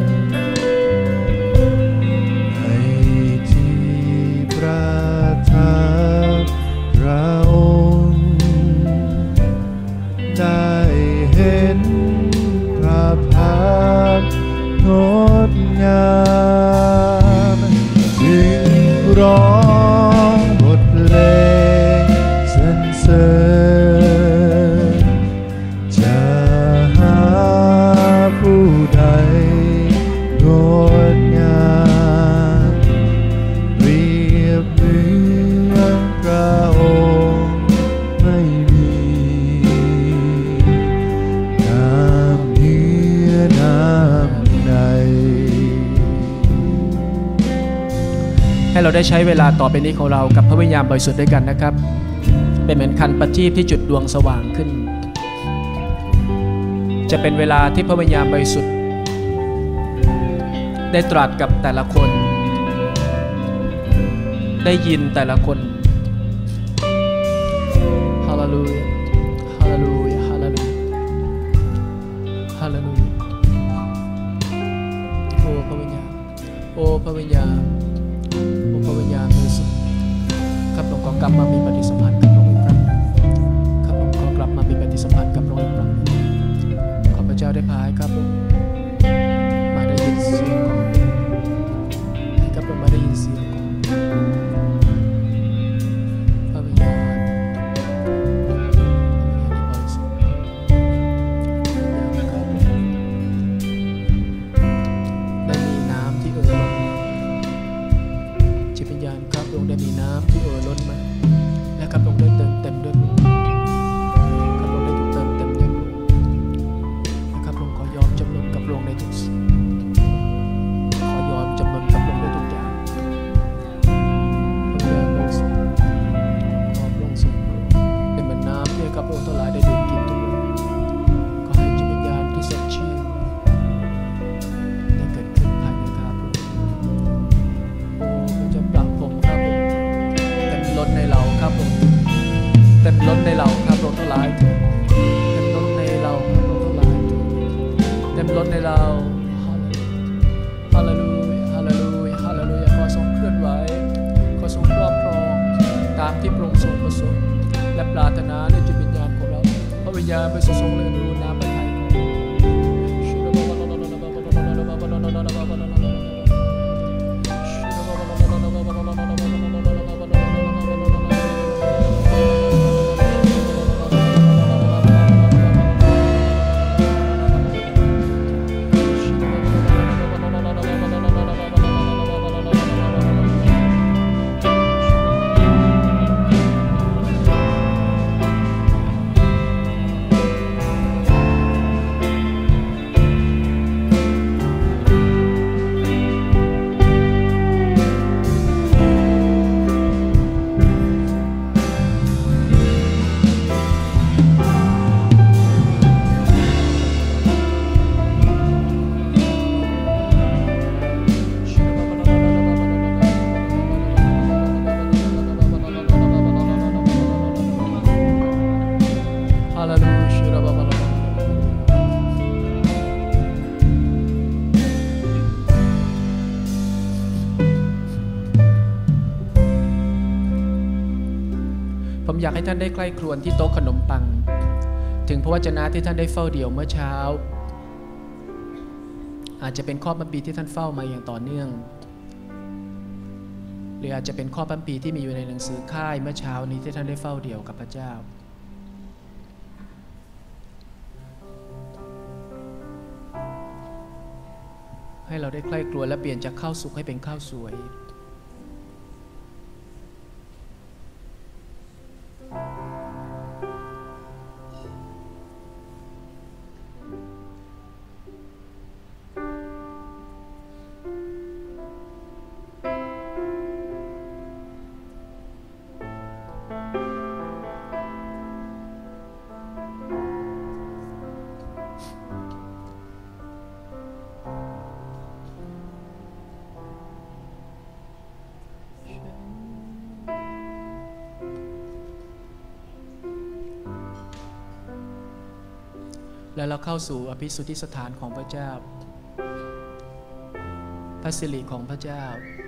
ให้ที่ประทับพระองค์ได้เห็นภาพงดงามจึงร้องบทเพลงสรรเสริญจะหาผู้ใดงดงามเปรียบเหมือนพระองค์ไม่มีให้เราได้ใช้เวลาต่อไปนี้ของเรากับพระวิญญาณบริสุทธิ์ด้วยกันนะครับเป็นเหมือนคันประทีปที่จุดดวงสว่างขึ้นจะเป็นเวลาที่พระวิญญาณบริสุทธิ์ได้ตรัสกับแต่ละคนได้ยินแต่ละคนฮาเลลูยาฮาเลลูยาฮาเลลูยาฮาเลลูยาโอ้พระวิญญาณโอ้พระวิญญาณพระวิญญาณบริสุทธิ์ข้าพระองค์ขอกลับมามีปฏิสัมพันธ์กับพระองค์อีกครั้งข้าพระองค์ขอกลับมามีปฏิสัมพันธ์กับพระองค์อีกครั้งขอพระเจ้าได้พาให้ข้าพระองค์มาได้ยินเสียงของให้ข้าพระองค์มาได้ยินเสียงของพระวิญญาณบริสุทธิ์ได้มีน้ำที่เอ่อล้นจิตวิญญาณข้าพระองค์ได้มีน้ำที่เอ่อล้นมาและข้าพระองค์ได้เติมเต็มด้วยพระองค์ข้าพระองค์ได้ถูกเติมเต็มด้วยพระองค์และข้าพระองค์ขอยอมจำนนกับพระองค์ในทุกสิ่งขอยอมจำนนกับพระองค์ในทุกอย่างพระเจ้าบริสุทธิ์ขอพระองค์ทรงโปรดเป็นเหมือนน้ำที่ข้าพระองค์ทั้งหลายได้ดื่มกินทุกวันขอให้จิตวิญญาณที่สดชื่นได้เกิดขึ้นภายในข้าพระองค์โอ้พระเจ้าปรับผมข้าพระองค์เต็มล้นในเราข้าพระองค์เต็มล้นในเราข้าพระองค์ทั้งหลายเต็มล้นในเราข้าพระองค์ทั้งหลายเต็มล้นในเราฮาเลลูยาฮาเลลูยาฮาเลลูยาขอทรงเคลื่อนไหวขอทรงครอบครองตามที่พระองค์ทรงประสงค์และปรารถนาในจิตวิญญาณของเราพระวิญญาณบริสุทธิ์ทรงเลื่อนรู้น้ำพระทัยอยากให้ท่านได้ใกล้ครวญที่โต๊ะขนมปังถึงพระวจนะที่ท่านได้เฝ้าเดี่ยวเมื่อเช้าอาจจะเป็นข้อพระคัมภีร์ที่ท่านเฝ้ามาอย่างต่อเนื่องหรืออาจจะเป็นข้อพระคัมภีร์ที่มีอยู่ในหนังสือค่ายเมื่อเช้านี้ที่ท่านได้เฝ้าเดี่ยวกับพระเจ้าให้เราได้ใกล้ครวญและเปลี่ยนจากข้าวสุกให้เป็นข้าวสวยแล้วเราเข้าสู่อภิสุทธิสถานของพระเจ้าพระสิริของพระเจ้า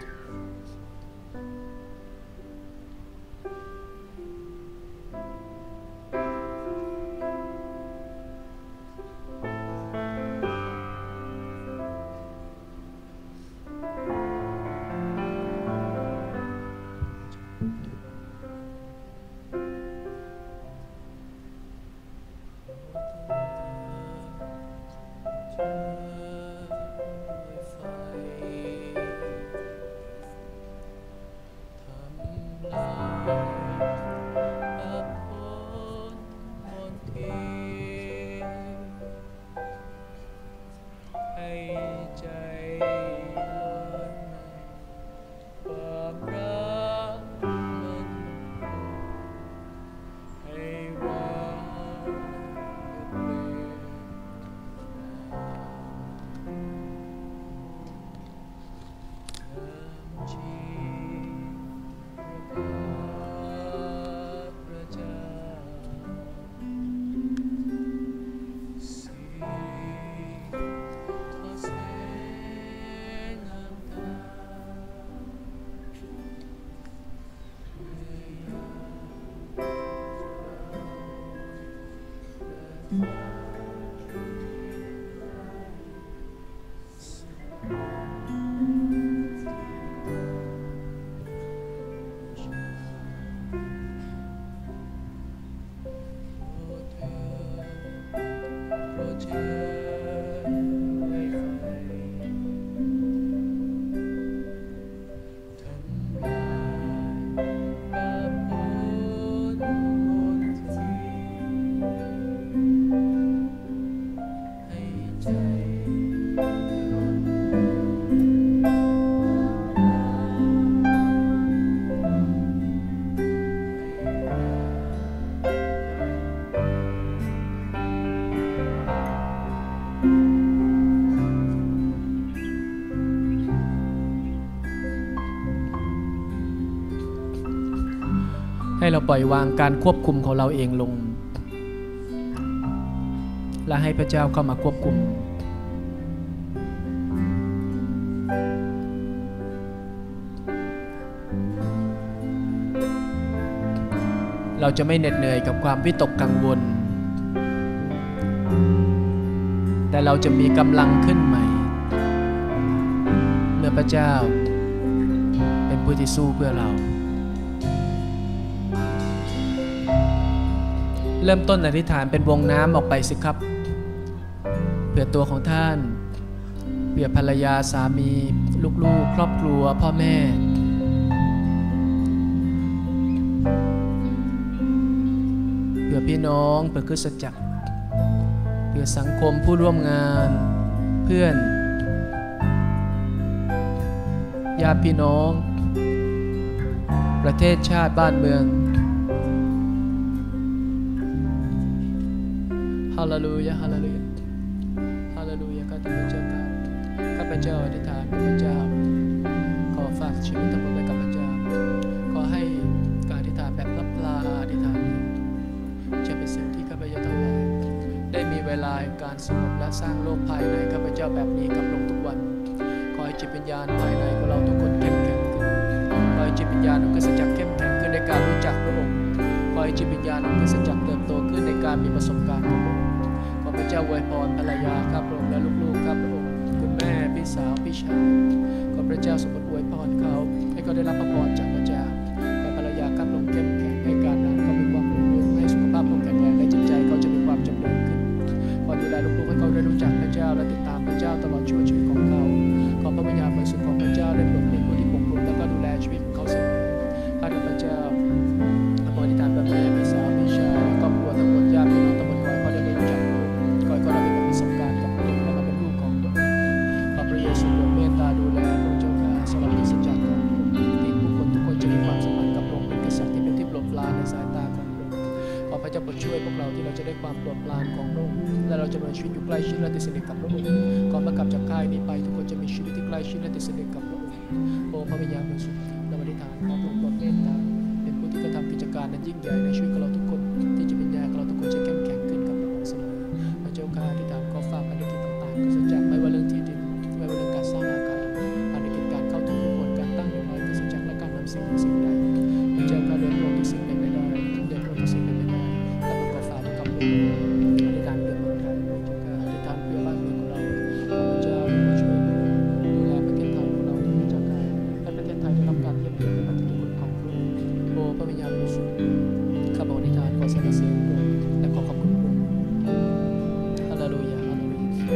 ให้เราปล่อยวางการควบคุมของเราเองลงและให้พระเจ้าเข้ามาควบคุมเราจะไม่เหน็ดเหนื่อยกับความวิตกกังวลแต่เราจะมีกำลังขึ้นใหม่เมื่อพระเจ้าเป็นผู้ที่สู้เพื่อเราเริ่มต้นอธิษฐานเป็นวงน้ำออกไปสิครับเพื่อตัวของท่านเพื่อภรรยาสามีลูกๆครอบครัวพ่อแม่เพื่อพี่น้องเพื่อคริสตจักรเพื่อสังคมผู้ร่วมงานเพื่อนญาติพี่น้องประเทศชาติบ้านเมืองฮาเลลูยาฮาเลลูยาฮาเลลูยาข้าแต่พระเจ้าข้าพเจ้าอธิษฐานพระเจ้าขอฝากชีวิตทั้งหมดไว้กับพระเจ้าขอให้การอธิษฐานแบบลับลาอธิษฐานนี้จะเป็นสิ่งที่ข้าพเจ้าทั้งหลายได้มีเวลาการสงบและสร้างโลกภายในข้าพเจ้าแบบนี้กับลงทุกวันขอให้จิตวิญญาณภายในของเราทุกคนเข้มแข็งขึ้นขอให้จิตวิญญาณของคริสตจักรเข้มแข็งขึ้นในการรู้จักพระองค์ขขอให้จิตวิญญาณของคริสตจักรเติบโตขึ้นในการมีประสบการณ์กับพระองค์ขอพระเจ้าอวยพรภรรยาครับพระองค์และลูกๆครับพระองค์คุณแม่พี่สาวพี่ชายขอพระเจ้าทรงอวยพรเขาให้เขาได้รับพระพรจากพระเจ้าขอภรรยาครับพระองค์เข้มแข็งให้การงานเขามีความรุ่งเรืองให้สุขภาพเขาแข็งแรงและจิตใจเขาจะมีความจำเริญขึ้นขอดูแลลูกๆให้เขาได้รู้จักพระเจ้าและติดตามพระเจ้าตลอดช่วงชีวิตของเขาขอพระวิญญาณบริสุทธิ์ของพระเจ้าได้โปรดเป็นผู้ที่ปกป้องและก็ดูแลชีวิตของเขาเสมอข้าแต่พระเจ้าขออธิษฐานแบบแม่พี่สาวพี่ชายครอบครัวทั้งหมดญาติพี่น้องทั้งหมดขอให้เขาได้รู้จักพระองค์ขอให้เขาได้มีประสบการณ์กับพระองค์และมาเป็นลูกของพระองค์ขอพระเยซูโปรดเมตตาดูแลพระเจ้าข้าสำหรับคริสตจักรของพระองค์ที่ผู้คนทุกคนจะมีความสัมพันธ์กับพระองค์เป็นกษัตริย์ที่เป็นที่โปรดปรานในสายตาของพระองค์ขอพระเจ้าโปรดช่วยพวกเราที่เราจะได้ความโปรดปรานของพระองค์และเราจะมีชีวิตอยู่ใกล้ชิดและติดสนิทกับพระองค์ก่อนประกอบจากค่ายนี้ไปทุกคนจะมีชีวิตที่ใกล้ชิดและติดสนิทกับพระองค์โอ้พระวิญญาณบริสุทธิ์เราอธิษฐานขอพระองค์โปรดเมตตาเป็นผู้ที่กระทำกิจการนั้นยิ่งใหญ่ในชีวิตของเราทุกคนที่จิตวิญญาณของเราทุกคนจะเข้มแข็งขึ้นกับพระองค์เสมอพระเจ้าข้าอธิษฐานขอฝากภารกิจต่างๆก็จะจักไม่ว่าเรื่องที่ดินไม่ว่าเรื่องการสร้างอาคารภารกิจการเข้าถึงผู้คนการตั้งหน่วยก็จะจักและการนำสิ่งสิ่งใดพระเจ้าข้าเดินโปรดทุกสิ่งเป็นไปได้เดินโปรดทุกสิ่งเป็นไปได้แต่ผมขอฝากกับพระองค์อธิษฐานเพื่อเมืองไทยพระเจ้าข้าอธิษฐานเพื่อบ้านเมืองของเราขอพระเจ้าได้ช่วยดูแลประเทศไทยของเราพระเจ้าข้าให้ประเทศไทยได้รับการเยี่ยมเยียนในประเทศคุณของพระองค์โอ้พระวิญญาณบริสุทธิ์ข้าพระองค์อธิษฐานขอสรรเสริญพระองค์และขอขอบคุณพระองค์ฮาเลลูยาฮาเลลูยา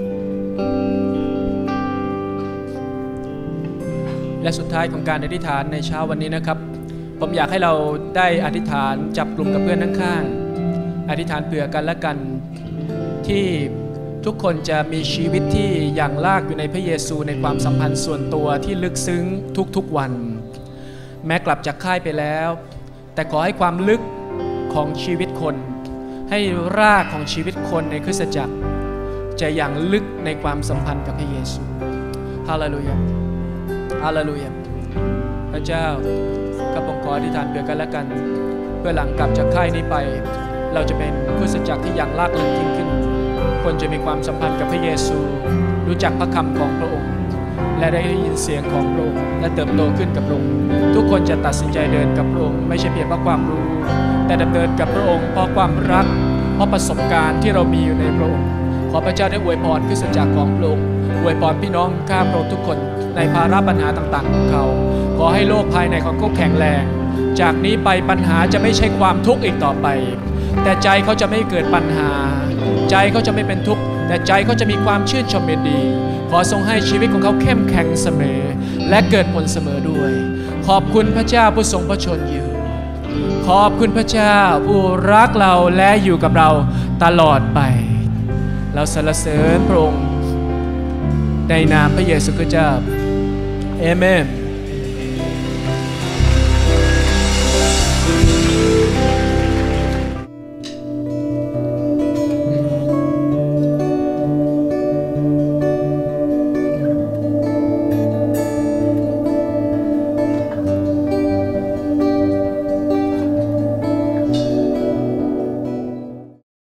และสุดท้ายของการอธิษฐานในเช้าวันนี้นะครับผมอยากให้เราได้อธิษฐานจับกลุ่มกับเพื่อนข้างๆอธิษฐานเผื่อกันและกันที่ทุกคนจะมีชีวิตที่อย่างลากอยู่ในพระเยซูในความสัมพันธ์ส่วนตัวที่ลึกซึ้งทุกๆวันแม้กลับจากค่ายไปแล้วแต่ขอให้ความลึกของชีวิตคนให้รากของชีวิตคนในคริสตจักรจะอย่างลึกในความสัมพันธ์กับพระเยซูฮาเลลูยาฮาเลลูยาพระเจ้าข้าพงขออธิษฐานเผื่อกันและกันเพื่อหลังกลับจากค่ายนี้ไปเราจะเป็นคริสตจักรที่อย่างลากลึกยิ่งขึ้นคนจะมีความสัมพันธ์กับพระเยซูรู้จักพระคำของพระองค์และได้ยินเสียงของพระองค์และเติบโตขึ้นกับพระองค์ทุกคนจะตัดสินใจเดินกับพระองค์ไม่ใช่เพียงเพราะความรู้แต่ดำเนินกับพระองค์เพราะความรักเพราะประสบการณ์ที่เรามีอยู่ในพระองค์ขอพระเจ้าได้อวยพรคริสตจักรของพระองค์อวยพรพี่น้องข้าพระองค์ทุกคนในภาระปัญหาต่างๆของเขาขอให้โลกภายในของเขาแข็งแรงจากนี้ไปปัญหาจะไม่ใช่ความทุกข์อีกต่อไปแต่ใจเขาจะไม่เกิดปัญหาใจเขาจะไม่เป็นทุกข์แต่ใจเขาจะมีความชื่นชมยินดีขอทรงให้ชีวิตของเขาเข้มแข็งเสมอและเกิดผลเสมอด้วยขอบคุณพระเจ้าผู้ทรงพระชนอยู่ขอบคุณพระเจ้าผู้รักเราและอยู่กับเราตลอดไปเราสรรเสริญพระองค์ในนามพระเยซูคริสต์เจ้าเอเมน